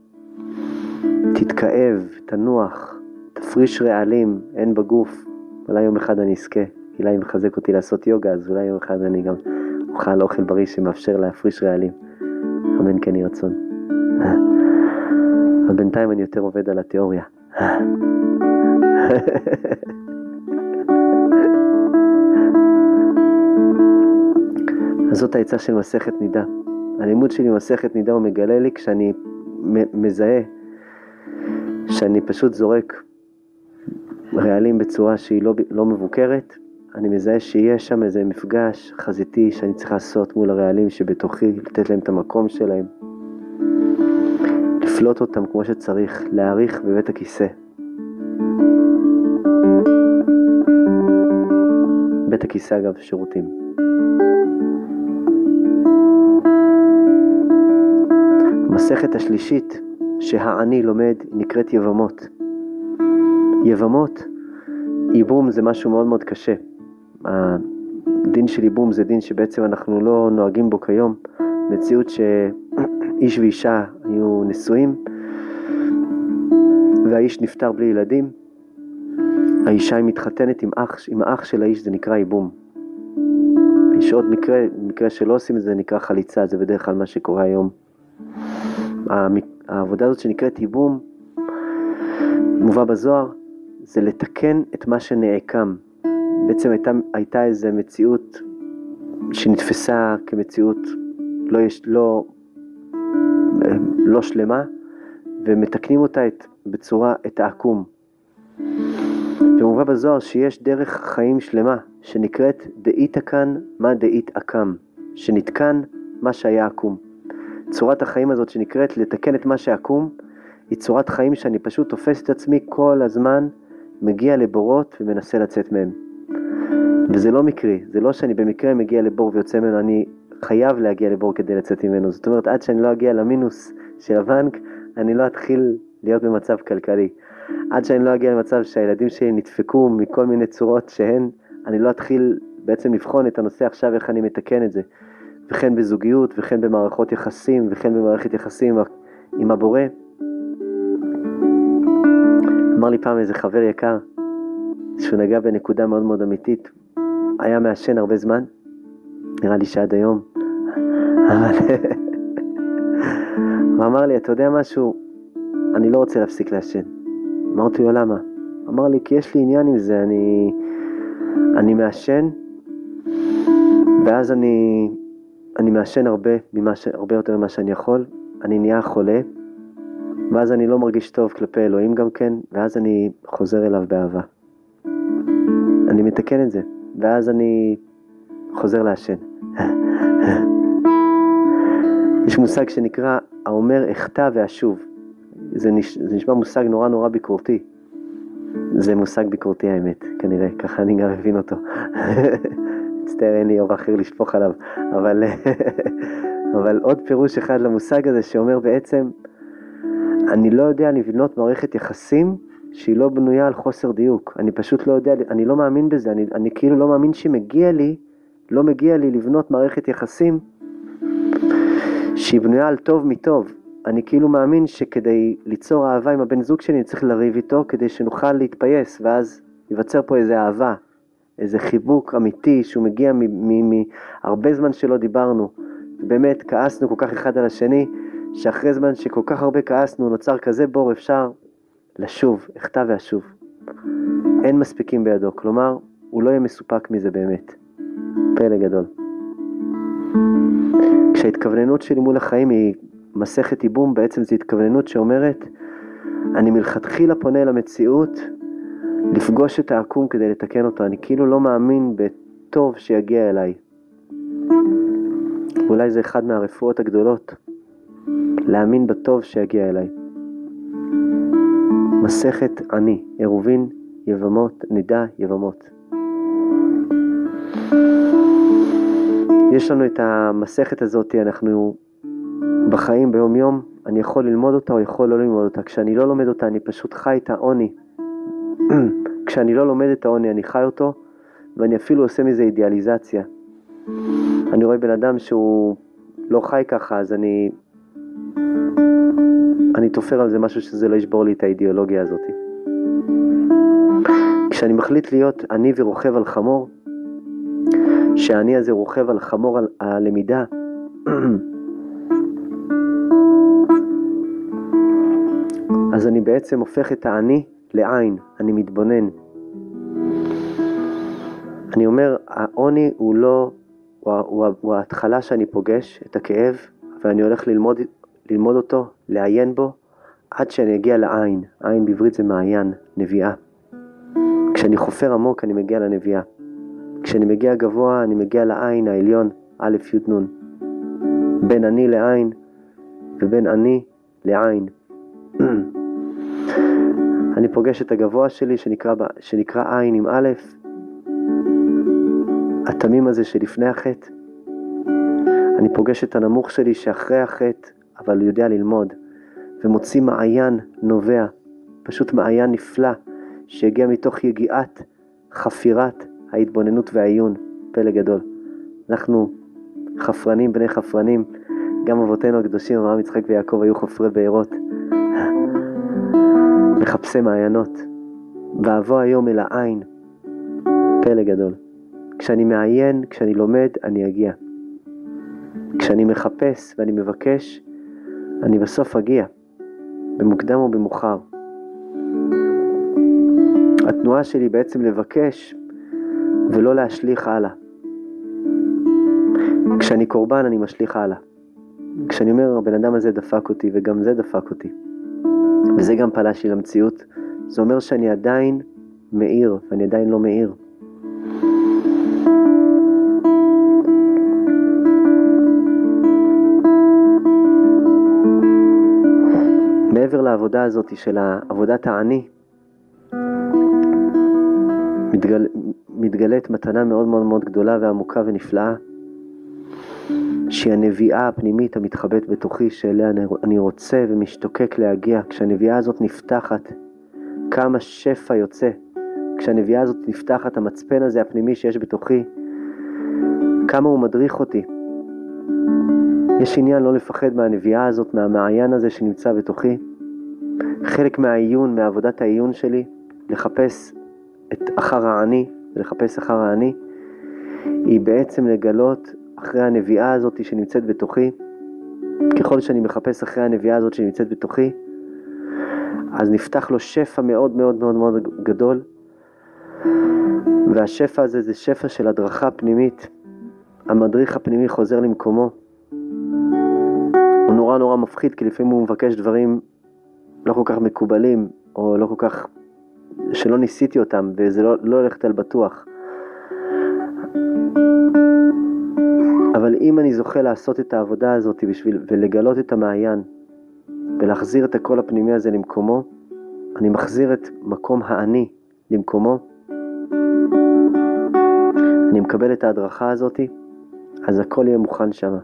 תתכאב, תנוח, תפריש רעלים, אין בגוף. אולי יום אחד אני אזכה, אולי מחזק אותי לעשות יוגה, אז אולי יום אחד אני גם אוכל אוכל בריא שמאפשר להפריש רעלים. אמן כן יהי רצון. אבל בינתיים אני יותר עובד על התיאוריה. אז זאת העצה של מסכת נידה. הלימוד שלי מסכת נידה הוא מגלה לי כשאני מזהה שאני פשוט זורק רעלים בצורה שהיא לא, לא מבוקרת. אני מזהה שיש שם איזה מפגש חזיתי שאני צריך לעשות מול הרעלים שבתוכי, לתת להם את המקום שלהם, לפלוט אותם כמו שצריך, להעריך בבית הכיסא. בית הכיסא אגב שירותים. המסכת השלישית שהעני לומד נקראת יבמות. יבמות, ייבום זה משהו מאוד מאוד קשה. הדין של ייבום זה דין שבעצם אנחנו לא נוהגים בו כיום. מציאות שאיש ואישה היו נשואים והאיש נפטר בלי ילדים. האישה היא מתחתנת עם אח, עם האח של האיש, זה נקרא ייבום. יש עוד מקרה, מקרה שלא עושים את זה, זה נקרא חליצה, זה בדרך כלל מה שקורה היום. העבודה הזאת שנקראת ייבום, מובא בזוהר, זה לתקן את מה שנעקם. בעצם הייתה, הייתה איזו מציאות שנתפסה כמציאות לא, יש, לא, לא שלמה, ומתקנים אותה את, בצורה, את העקום. ומובא בזוהר שיש דרך חיים שלמה, שנקראת דאית כאן מה דאית עקם, שנתקן מה שהיה עקום. צורת החיים הזאת שנקראת לתקן את מה שעקום, היא צורת חיים שאני פשוט תופס את עצמי כל הזמן, מגיע לבורות ומנסה לצאת מהם. וזה לא מקרי, זה לא שאני במקרה מגיע לבור ויוצא ממנו, אני חייב להגיע לבור כדי לצאת ממנו. זאת אומרת, עד שאני לא אגיע למינוס של הבנק, אני לא אתחיל להיות במצב כלכלי. עד שאני לא אגיע למצב שהילדים שלי נדפקו מכל מיני צורות שהן, אני לא אתחיל בעצם לבחון את הנושא עכשיו איך אני מתקן את זה. וכן בזוגיות, וכן במערכות יחסים, וכן במערכת יחסים עם הבורא. אמר לי פעם איזה חבר יקר, שהוא נגע בנקודה מאוד מאוד אמיתית, היה מעשן הרבה זמן, נראה לי שעד היום, אבל הוא אמר לי, אתה יודע משהו, אני לא רוצה להפסיק לעשן. אמרתי לו, למה? אמר לי, כי יש לי עניין עם זה, אני, אני מעשן, ואז אני, אני מעשן הרבה, ממש, הרבה יותר ממה שאני יכול, אני נהיה חולה, ואז אני לא מרגיש טוב כלפי אלוהים גם כן, ואז אני חוזר אליו באהבה. אני מתקן את זה, ואז אני חוזר לעשן. יש מושג שנקרא, האומר אחטא ואשוב. זה, נש... זה נשמע מושג נורא נורא ביקורתי. זה מושג ביקורתי האמת, כנראה, ככה אני גם מבין אותו. מצטער, אין לי אור אחר לשפוך עליו. אבל, אבל עוד פירוש אחד למושג הזה שאומר בעצם, אני לא יודע לבנות מערכת יחסים שהיא לא בנויה על חוסר דיוק. אני פשוט לא יודע, אני לא מאמין בזה, אני, אני כאילו לא מאמין שמגיע לי, לא מגיע לי לבנות מערכת יחסים שהיא בנויה על טוב מטוב. אני כאילו מאמין שכדי ליצור אהבה עם הבן זוג שלי, אני צריך לריב איתו כדי שנוכל להתפייס, ואז ייווצר פה איזה אהבה, איזה חיבוק אמיתי שהוא מגיע מהרבה זמן שלא דיברנו. באמת כעסנו כל כך אחד על השני, שאחרי זמן שכל כך הרבה כעסנו, נוצר כזה בור, אפשר לשוב, אחטא ואשוב. אין מספיקים בידו. כלומר, הוא לא יהיה מסופק מזה באמת. פלא גדול. כשההתכווננות שלי מול החיים היא מסכת ייבום, בעצם זו התכווננות שאומרת, אני מלכתחילה פונה למציאות, לפגוש את העקום כדי לתקן אותו. אני כאילו לא מאמין בטוב שיגיע אליי. אולי זה אחד מהרפואות הגדולות, להאמין בטוב שיגיע אליי. מסכת אני, עירובין, יבמות, נידה, יבמות. יש לנו את המסכת הזאת, אנחנו בחיים ביום יום, אני יכול ללמוד אותה או יכול לא ללמוד אותה. כשאני לא לומד אותה, אני פשוט חי את העוני. כשאני לא לומד את העוני, אני חי אותו, ואני אפילו עושה מזה אידיאליזציה. אני רואה בן אדם שהוא לא חי ככה, אז אני אני תופר על זה משהו שזה לא ישבור לי את האידיאולוגיה הזאת. כשאני מחליט להיות אני ורוכב על חמור, שאני הזה רוכב על חמור על הלמידה, אז אני בעצם הופך את העני לעין, אני מתבונן. אני אומר, העוני הוא לא, הוא, הוא, הוא ההתחלה שאני פוגש את הכאב, ואני הולך ללמוד, ללמוד אותו, לעיין בו, עד שאני אגיע לעין. עין בעברית זה מעיין, נביאה. כשאני חופר עמוק אני מגיע לנביאה. כשאני מגיע גבוה אני מגיע לעין העליון, א' י' נ'. בין אני לעין ובין אני לעין. אני פוגש את הגבוה שלי שנקרא, שנקרא עין עם א', התמים הזה שלפני החטא. אני פוגש את הנמוך שלי שאחרי החטא, אבל הוא יודע ללמוד, ומוציא מעיין נובע, פשוט מעיין נפלא, שהגיע מתוך יגיעת חפירת ההתבוננות והעיון. פלא גדול. אנחנו חפרנים, בני חפרנים, גם אבותינו הקדושים, אברהם, יצחק ויעקב, היו חופרי בארות, מחפשי מעיינות. ואבוא היום אל העין. פלא גדול. כשאני מעיין, כשאני לומד, אני אגיע. כשאני מחפש ואני מבקש, אני בסוף אגיע, במוקדם או במאוחר. התנועה שלי בעצם לבקש ולא להשליך הלאה. כשאני קורבן אני משליך הלאה. כשאני אומר, הבן אדם הזה דפק אותי וגם זה דפק אותי, וזה גם פלש לי למציאות, זה אומר שאני עדיין מאיר ואני עדיין לא מאיר. מעבר לעבודה הזאת של עבודת העני, מתגל, מתגלית מתנה מאוד מאוד מאוד גדולה ועמוקה ונפלאה, שהיא הנביאה הפנימית המתחבאת בתוכי, שאליה אני רוצה ומשתוקק להגיע. כשהנביאה הזאת נפתחת, כמה שפע יוצא. כשהנביאה הזאת נפתחת, המצפן הזה הפנימי שיש בתוכי, כמה הוא מדריך אותי. יש עניין לא לפחד מהנביאה הזאת, מהמעיין הזה שנמצא בתוכי. חלק מהעיון, מעבודת העיון שלי, לחפש את אחר העני, ולחפש אחר העני, היא בעצם לגלות אחרי הנביאה הזאת שנמצאת בתוכי. ככל שאני מחפש אחרי הנביאה הזאת שנמצאת בתוכי, אז נפתח לו שפע מאוד מאוד מאוד מאוד גדול, והשפע הזה זה שפע של הדרכה פנימית. המדריך הפנימי חוזר למקומו. הוא נורא נורא מפחיד, כי לפעמים הוא מבקש דברים לא כל כך מקובלים, או לא כל כך, שלא ניסיתי אותם, וזה לא, לא הולכת על בטוח. אבל אם אני זוכה לעשות את העבודה הזאת בשביל, ולגלות את המעיין, ולהחזיר את הקול הפנימי הזה למקומו, אני מחזיר את מקום העני למקומו, אני מקבל את ההדרכה הזאת, אז הכל יהיה מוכן שם.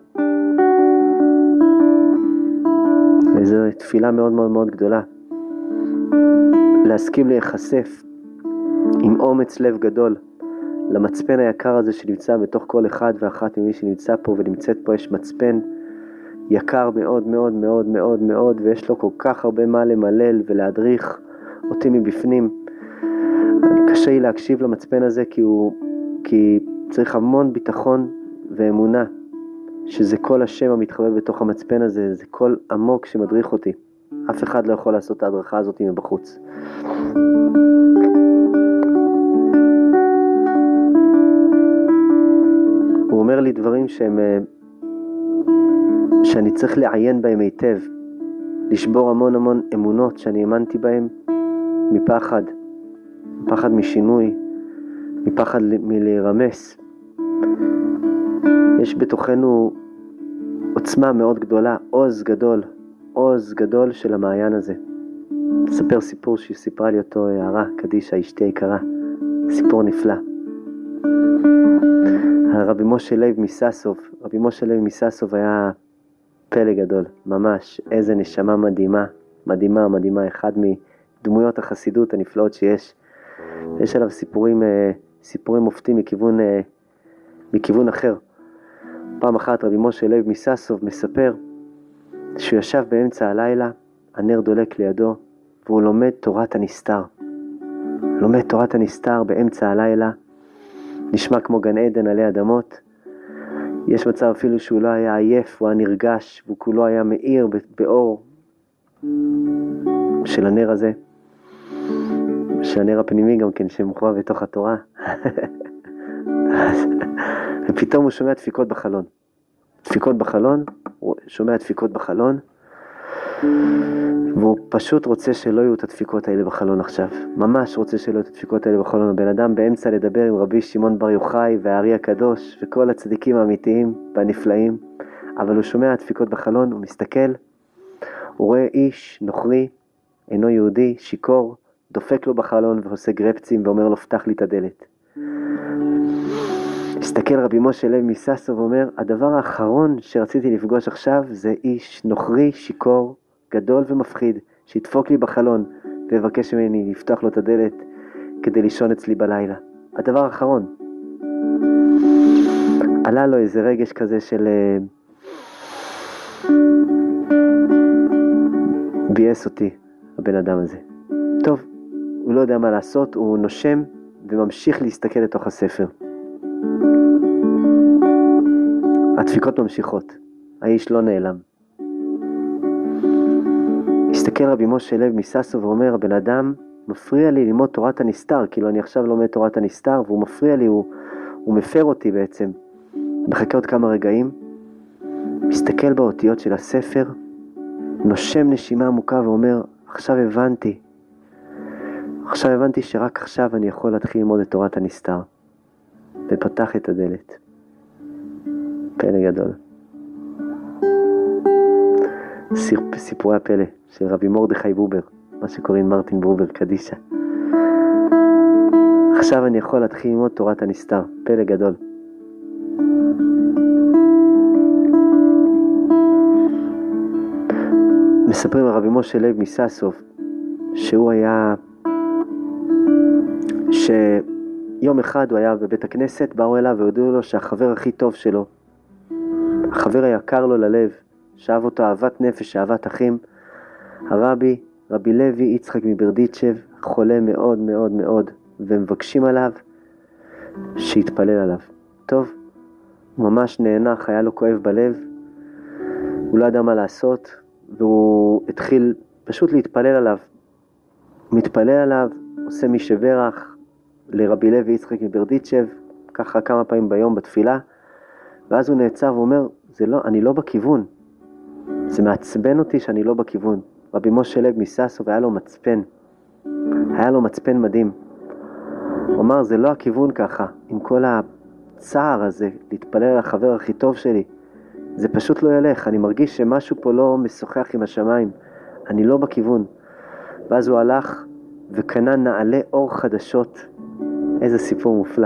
וזו תפילה מאוד מאוד מאוד גדולה. להסכים להיחשף עם אומץ לב גדול למצפן היקר הזה שנמצא בתוך כל אחד ואחת ממי שנמצא פה ונמצאת פה. יש מצפן יקר מאוד מאוד מאוד מאוד מאוד, ויש לו כל כך הרבה מה למלל ולהדריך אותי מבפנים. קשה לי להקשיב למצפן הזה, כי הוא כי צריך המון ביטחון ואמונה שזה כל השם המתחבא בתוך המצפן הזה, זה כל עמוק שמדריך אותי. אף אחד לא יכול לעשות את ההדרכה הזאת מבחוץ. אומר לי דברים שהם, שאני צריך לעיין בהם היטב, לשבור המון המון אמונות שאני האמנתי בהם מפחד, מפחד משינוי, מפחד מלהירמס. יש בתוכנו עוצמה מאוד גדולה, עוז גדול, עוז גדול של המעיין הזה. אספר סיפור שסיפרה לי אותו הערה, קדישה, אשתי היקרה, סיפור נפלא. רבי משה לייב מססוב, רבי משה לייב מססוב היה פלא גדול, ממש, איזה נשמה מדהימה, מדהימה, מדהימה, אחד מדמויות החסידות הנפלאות שיש. יש עליו סיפורים, סיפורים מופתים מכיוון, מכיוון אחר. פעם אחת רבי משה לייב מססוב מספר שהוא ישב באמצע הלילה, הנר דולק לידו, והוא לומד תורת הנסתר. לומד תורת הנסתר באמצע הלילה, נשמע כמו גן עדן עלי אדמות. יש מצב אפילו שהוא לא היה עייף, הוא היה נרגש, והוא כולו היה מאיר באור של הנר הזה, של הנר הפנימי גם כן, שמוחבא בתוך התורה. ופתאום הוא שומע דפיקות בחלון. דפיקות בחלון, הוא שומע דפיקות בחלון, והוא פשוט רוצה שלא יהיו את הדפיקות האלה בחלון עכשיו. ממש רוצה שלא יהיו את הדפיקות האלה בחלון. הבן אדם באמצע לדבר עם רבי שמעון בר יוחאי והארי הקדוש וכל הצדיקים האמיתיים והנפלאים, אבל הוא שומע דפיקות בחלון, הוא מסתכל, הוא רואה איש נוכרי, אינו יהודי, שיקור, דופק לו בחלון ועושה גרפצים ואומר לו, פתח לי את הדלת. הסתכל רבי משה לייב מססוב ואומר, הדבר האחרון שרציתי לפגוש עכשיו זה איש נוכרי, שיקור, גדול ומפחיד, שידפוק לי בחלון ויבקש ממני לפתוח לו את הדלת כדי לישון אצלי בלילה. הדבר האחרון. עלה לו איזה רגש כזה של בייס אותי, הבן אדם הזה. טוב, הוא לא יודע מה לעשות, הוא נושם וממשיך להסתכל לתוך הספר. הדפיקות ממשיכות, האיש לא נעלם. הסתכל רבי משה לייב מססוב ואומר, הבן אדם מפריע לי ללמוד תורת הנסתר, כאילו אני עכשיו לומד תורת הנסתר, והוא מפריע לי, הוא, הוא מפר אותי בעצם. מחכה עוד כמה רגעים, מסתכל באותיות של הספר, נושם נשימה עמוקה ואומר, עכשיו הבנתי, עכשיו הבנתי שרק עכשיו אני יכול להתחיל ללמוד את תורת הנסתר. ופתח את הדלת. פלא גדול. סיפורי הפלא של רבי מרדכי בובר, מה שקוראים מרטין בובר קדישה. עכשיו אני יכול להתחיל ללמוד תורת הנסתר. פלא גדול. מספרים על רבי משה לייב מססוב שהוא היה, שיום אחד הוא היה בבית הכנסת, באו אליו והודיעו לו שהחבר הכי טוב שלו, החבר היקר לו ללב, שאהב אותו אהבת נפש, אהבת אחים, הרבי, רבי לוי יצחק מברדיצ'ב, חולה מאוד מאוד מאוד, ומבקשים עליו שיתפלל עליו. טוב, הוא ממש נאנח, היה לו כואב בלב, הוא לא ידע מה לעשות, והוא התחיל פשוט להתפלל עליו. מתפלל עליו, עושה משברך לרבי לוי יצחק מברדיצ'ב, ככה כמה פעמים ביום בתפילה, ואז הוא נעצר ואומר, זה לא, אני לא בכיוון. זה מעצבן אותי שאני לא בכיוון. רבי משה לייב מססוב היה לו מצפן. היה לו מצפן מדהים. הוא אמר, זה לא הכיוון ככה, עם כל הצער הזה, להתפלל על החבר הכי טוב שלי. זה פשוט לא ילך, אני מרגיש שמשהו פה לא משוחח עם השמיים. אני לא בכיוון. ואז הוא הלך וקנה נעלי אור חדשות. איזה סיפור מופלא.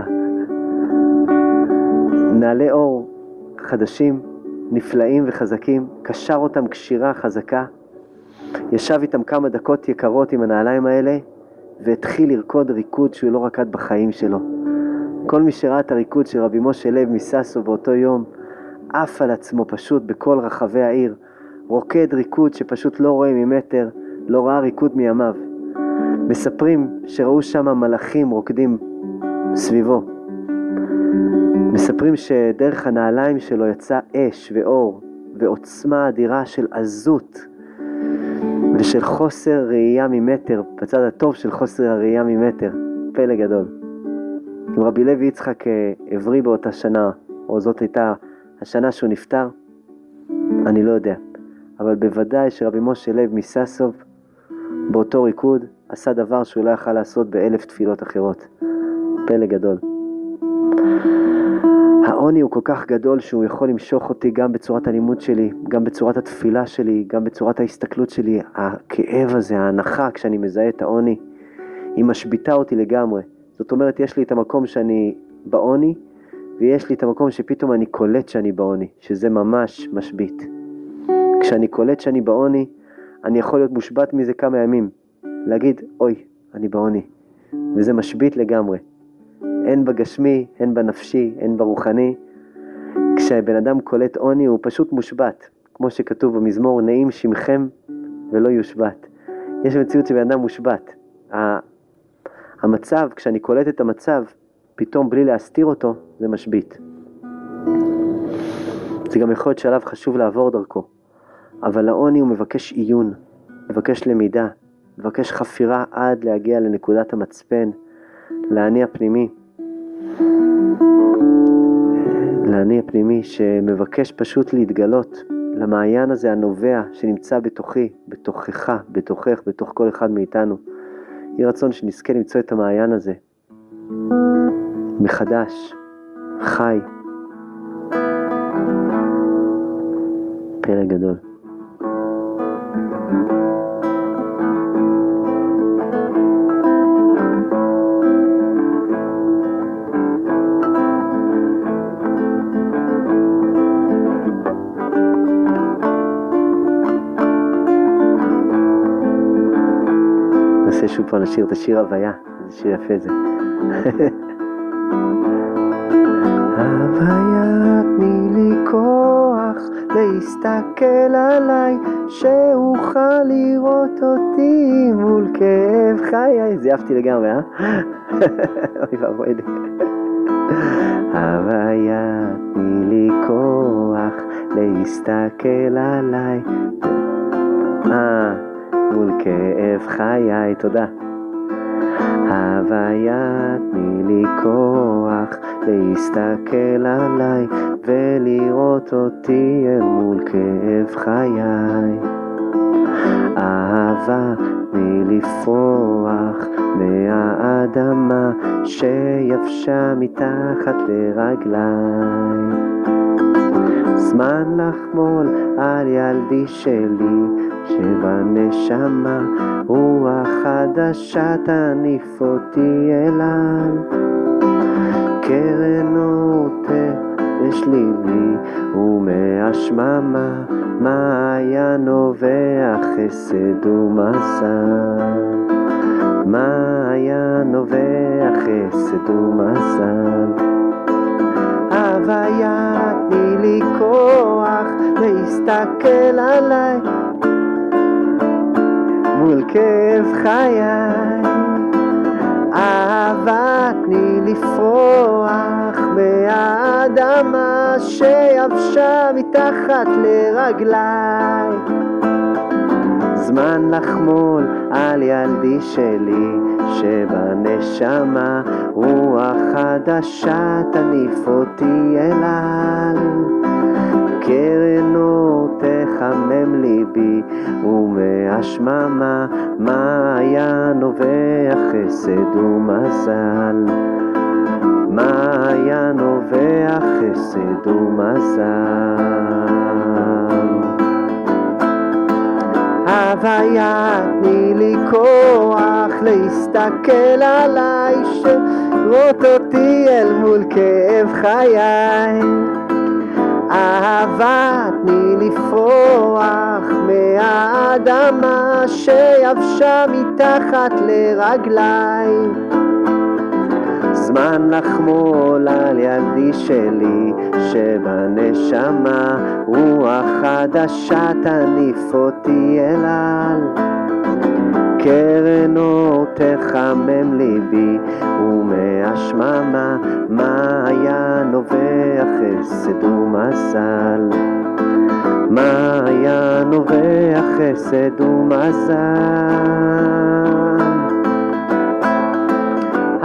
נעלי אור חדשים, נפלאים וחזקים, קשר אותם קשירה חזקה, ישב איתם כמה דקות יקרות עם הנעליים האלה, והתחיל לרקוד ריקוד שהוא לא רקד בחיים שלו. כל מי שראה את הריקוד של רבי משה לייב מססוב באותו יום, עף על עצמו פשוט בכל רחבי העיר, רוקד ריקוד שפשוט לא רואה ממטר, לא ראה ריקוד מימיו. מספרים שראו שם מלאכים רוקדים סביבו. מספרים שדרך הנעליים שלו יצא אש ואור ועוצמה אדירה של עזות ושל חוסר ראייה ממטר, בצד הטוב של חוסר הראייה ממטר. פלא גדול. רבי לוי יצחק עברי באותה שנה, או זאת הייתה השנה שהוא נפטר, אני לא יודע. אבל בוודאי שרבי משה לייב מססוב, באותו ריקוד, עשה דבר שהוא לא יכל לעשות באלף תפילות אחרות. פלא גדול. העוני הוא כל כך גדול שהוא יכול למשוך אותי גם בצורת הלימוד שלי, גם בצורת התפילה שלי, גם בצורת ההסתכלות שלי. הכאב הזה, ההנחה כשאני מזהה את העוני, היא משביטה אותי לגמרי. זאת אומרת, יש לי את המקום שאני בעוני, ויש לי את המקום שפתאום אני קולט שאני בעוני, שזה ממש משביט. כשאני קולט שאני בעוני, אני יכול להיות מושבת מזה כמה ימים. להגיד, אוי, אני בעוני. וזה משביט לגמרי. אין בגשמי, אין בנפשי, אין ברוחני. כשבן אדם קולט עוני הוא פשוט מושבת. כמו שכתוב במזמור, נעים שמכם ולא יושבת. יש מציאות שבן אדם מושבת. המצב, כשאני קולט את המצב, פתאום בלי להסתיר אותו, זה משביט. זה גם יכול להיות שעליו חשוב לעבור דרכו. אבל העוני הוא מבקש עיון, מבקש למידה, מבקש חפירה עד להגיע לנקודת המצפן, לעני הפנימי. לעני הפנימי שמבקש פשוט להתגלות למעיין הזה הנובע שנמצא בתוכי, בתוכך, בתוכך, בתוך כל אחד מאיתנו. יהיה רצון שנזכה למצוא את המעיין הזה מחדש, חי. פלא גדול. נעשה שוב פעם לשיר את השיר הוויה, זה שיר יפה זה. הוויה תני לי כוח להסתכל עליי, שאוכל לראות אותי מול כאב חיי. זייפתי לגמרי, אה? אוי ואבוי לי. הוויה תני לי כוח להסתכל עליי, אה, מול כאב חיי. תודה. הוויה תני לי כוח להסתכל עליי ולראות אותי אל מול כאב חיי. אהבה תני לפרוח מהאדמה שיבשה מתחת לרגליי. זמן לחמול על ילדי שלי שבנשמה רוח חדשה תניף אותי אליו. קרן יש לי לי ומהשממה מעיין נובע חסד ומזל. מעיין נובע חסד ומזל. הוויה תני לי כוח להסתכל עליי מול כאב חיי. אהבה תני לפרוח מהאדמה שיבשה מתחת לרגליי. זמן לחמול על ילדי שלי שבנשמה רוח חדשה תניף אותי אליו. קרנות תחמם ליבי ומהשממה מעיין נובע חסד ומזל. מעיין נובע חסד ומזל. הוויה תני לי כוח להסתכל עליי, שרואות אותי אל מול כאב חיי. אהבה תני לפרוח מהאדמה שיבשה מתחת לרגליי. זמן לחמול על ילדי שלי שבנשמה רוח חדשה תניף אותי אליו. קרנות תחמם ליבי ומהשממה מעיין נובע חסד ומזל. מעיין נובע חסד ומזל.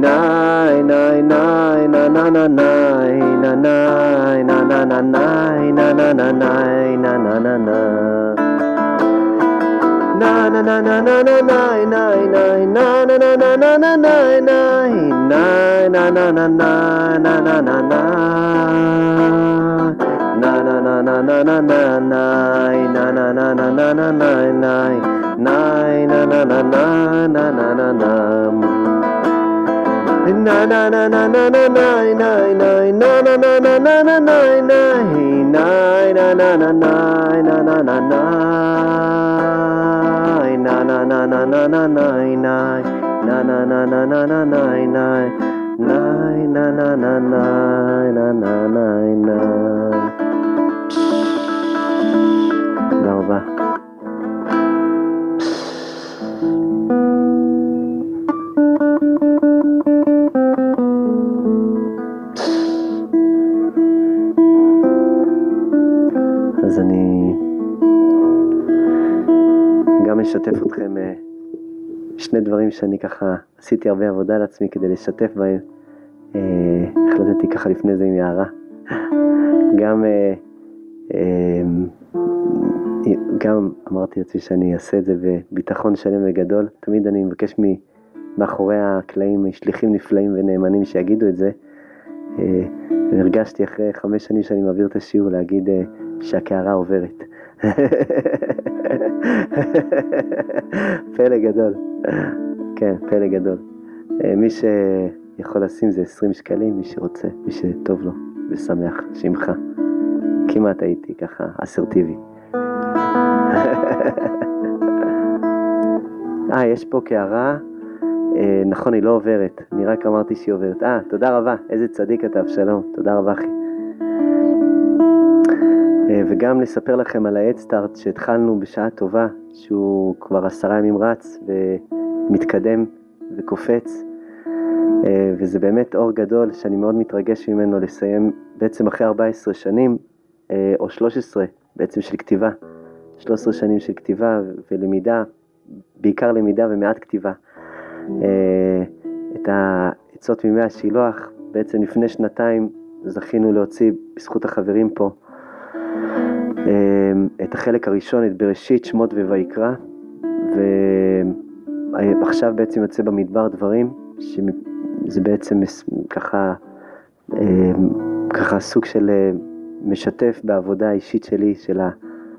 nai nai nai na na na nai na nai na na na nai na na na nai na na na na na na na na na na nai nai nai na na na na na na nai nai nai na na na na na na na na na na na na na na na nai na na na na na na nai nai nai na na na na na na na na na na na na na na nai nai nai na na na na na na nai nai nai na na na nai na na na nai na na na na na na nai nai na na na na na na nai nai nai na na na nai na na nai nai. תודה רבה. אז אני גם אשתף אתכם שני דברים שאני ככה עשיתי הרבה עבודה על עצמי כדי לשתף בהם. החלטתי ככה לפני זה עם יערה. גם גם אמרתי לעצמי שאני אעשה את זה בביטחון שלם וגדול. תמיד אני מבקש מאחורי הקלעים שליחים נפלאים ונאמנים שיגידו את זה. והרגשתי אחרי חמש שנים שאני מעביר את השיעור להגיד שהקערה עוברת. פלא גדול. כן, פלא גדול. מי שיכול לשים זה עשרים שקלים, מי שרוצה, מי שטוב לו ושמח, שמחה. כמעט הייתי ככה אסרטיבי. אה, יש פה קערה. אה, נכון, היא לא עוברת. אני רק אמרתי שהיא עוברת. אה, תודה רבה. איזה צדיק אתה, אבשלום. תודה רבה, אחי. אה, וגם לספר לכם על ההדסטארט שהתחלנו בשעה טובה, שהוא כבר עשרה ימים רץ ומתקדם וקופץ. אה, וזה באמת אור גדול שאני מאוד מתרגש ממנו לסיים בעצם אחרי ארבע עשרה שנים, אה, או שלוש עשרה בעצם של כתיבה. שלוש עשרה שנים של כתיבה ולמידה, בעיקר למידה ומעט כתיבה. את העצות מימי השילוח, בעצם לפני שנתיים זכינו להוציא בזכות החברים פה את החלק הראשון, את בראשית, שמות וויקרא, ועכשיו בעצם יוצא במדבר דברים, שזה בעצם ככה, ככה סוג של משתף בעבודה האישית שלי, של ה...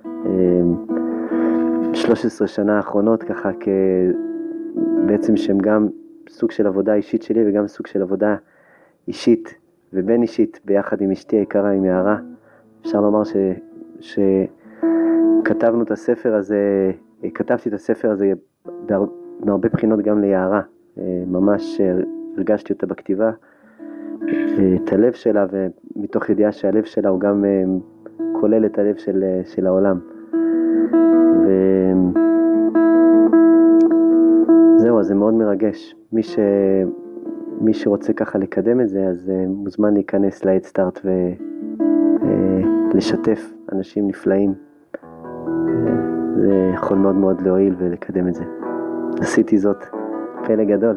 שלוש עשרה שנה האחרונות, ככה בעצם שהם גם סוג של עבודה אישית שלי וגם סוג של עבודה אישית ובין אישית ביחד עם אשתי היקרה, עם יערה. אפשר לומר ש... שכתבנו את הספר הזה, כתבתי את הספר הזה בהר... מהרבה בחינות גם ליערה. ממש הרגשתי אותה בכתיבה, את הלב שלה, ומתוך ידיעה שהלב שלה הוא גם כולל את הלב של, של העולם. וזהו, אז זה מאוד מרגש. מי, ש... מי שרוצה ככה לקדם את זה, אז מוזמן להיכנס להדסטארט ולשתף אנשים נפלאים. זה יכול מאוד מאוד להועיל ולקדם את זה. עשיתי זאת, פלא גדול.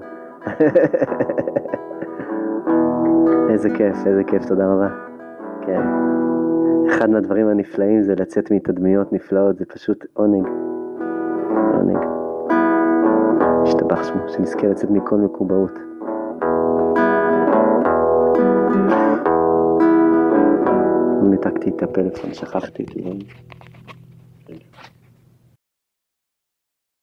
איזה כיף, איזה כיף, תודה רבה. כן. אחד מהדברים הנפלאים זה לצאת מתדמיות נפלאות, זה פשוט עונג. עונג. השתבח שמו, שנזכה לצאת מכל מקובעות. ניתקתי את הפלאפון, שכחתי את זה.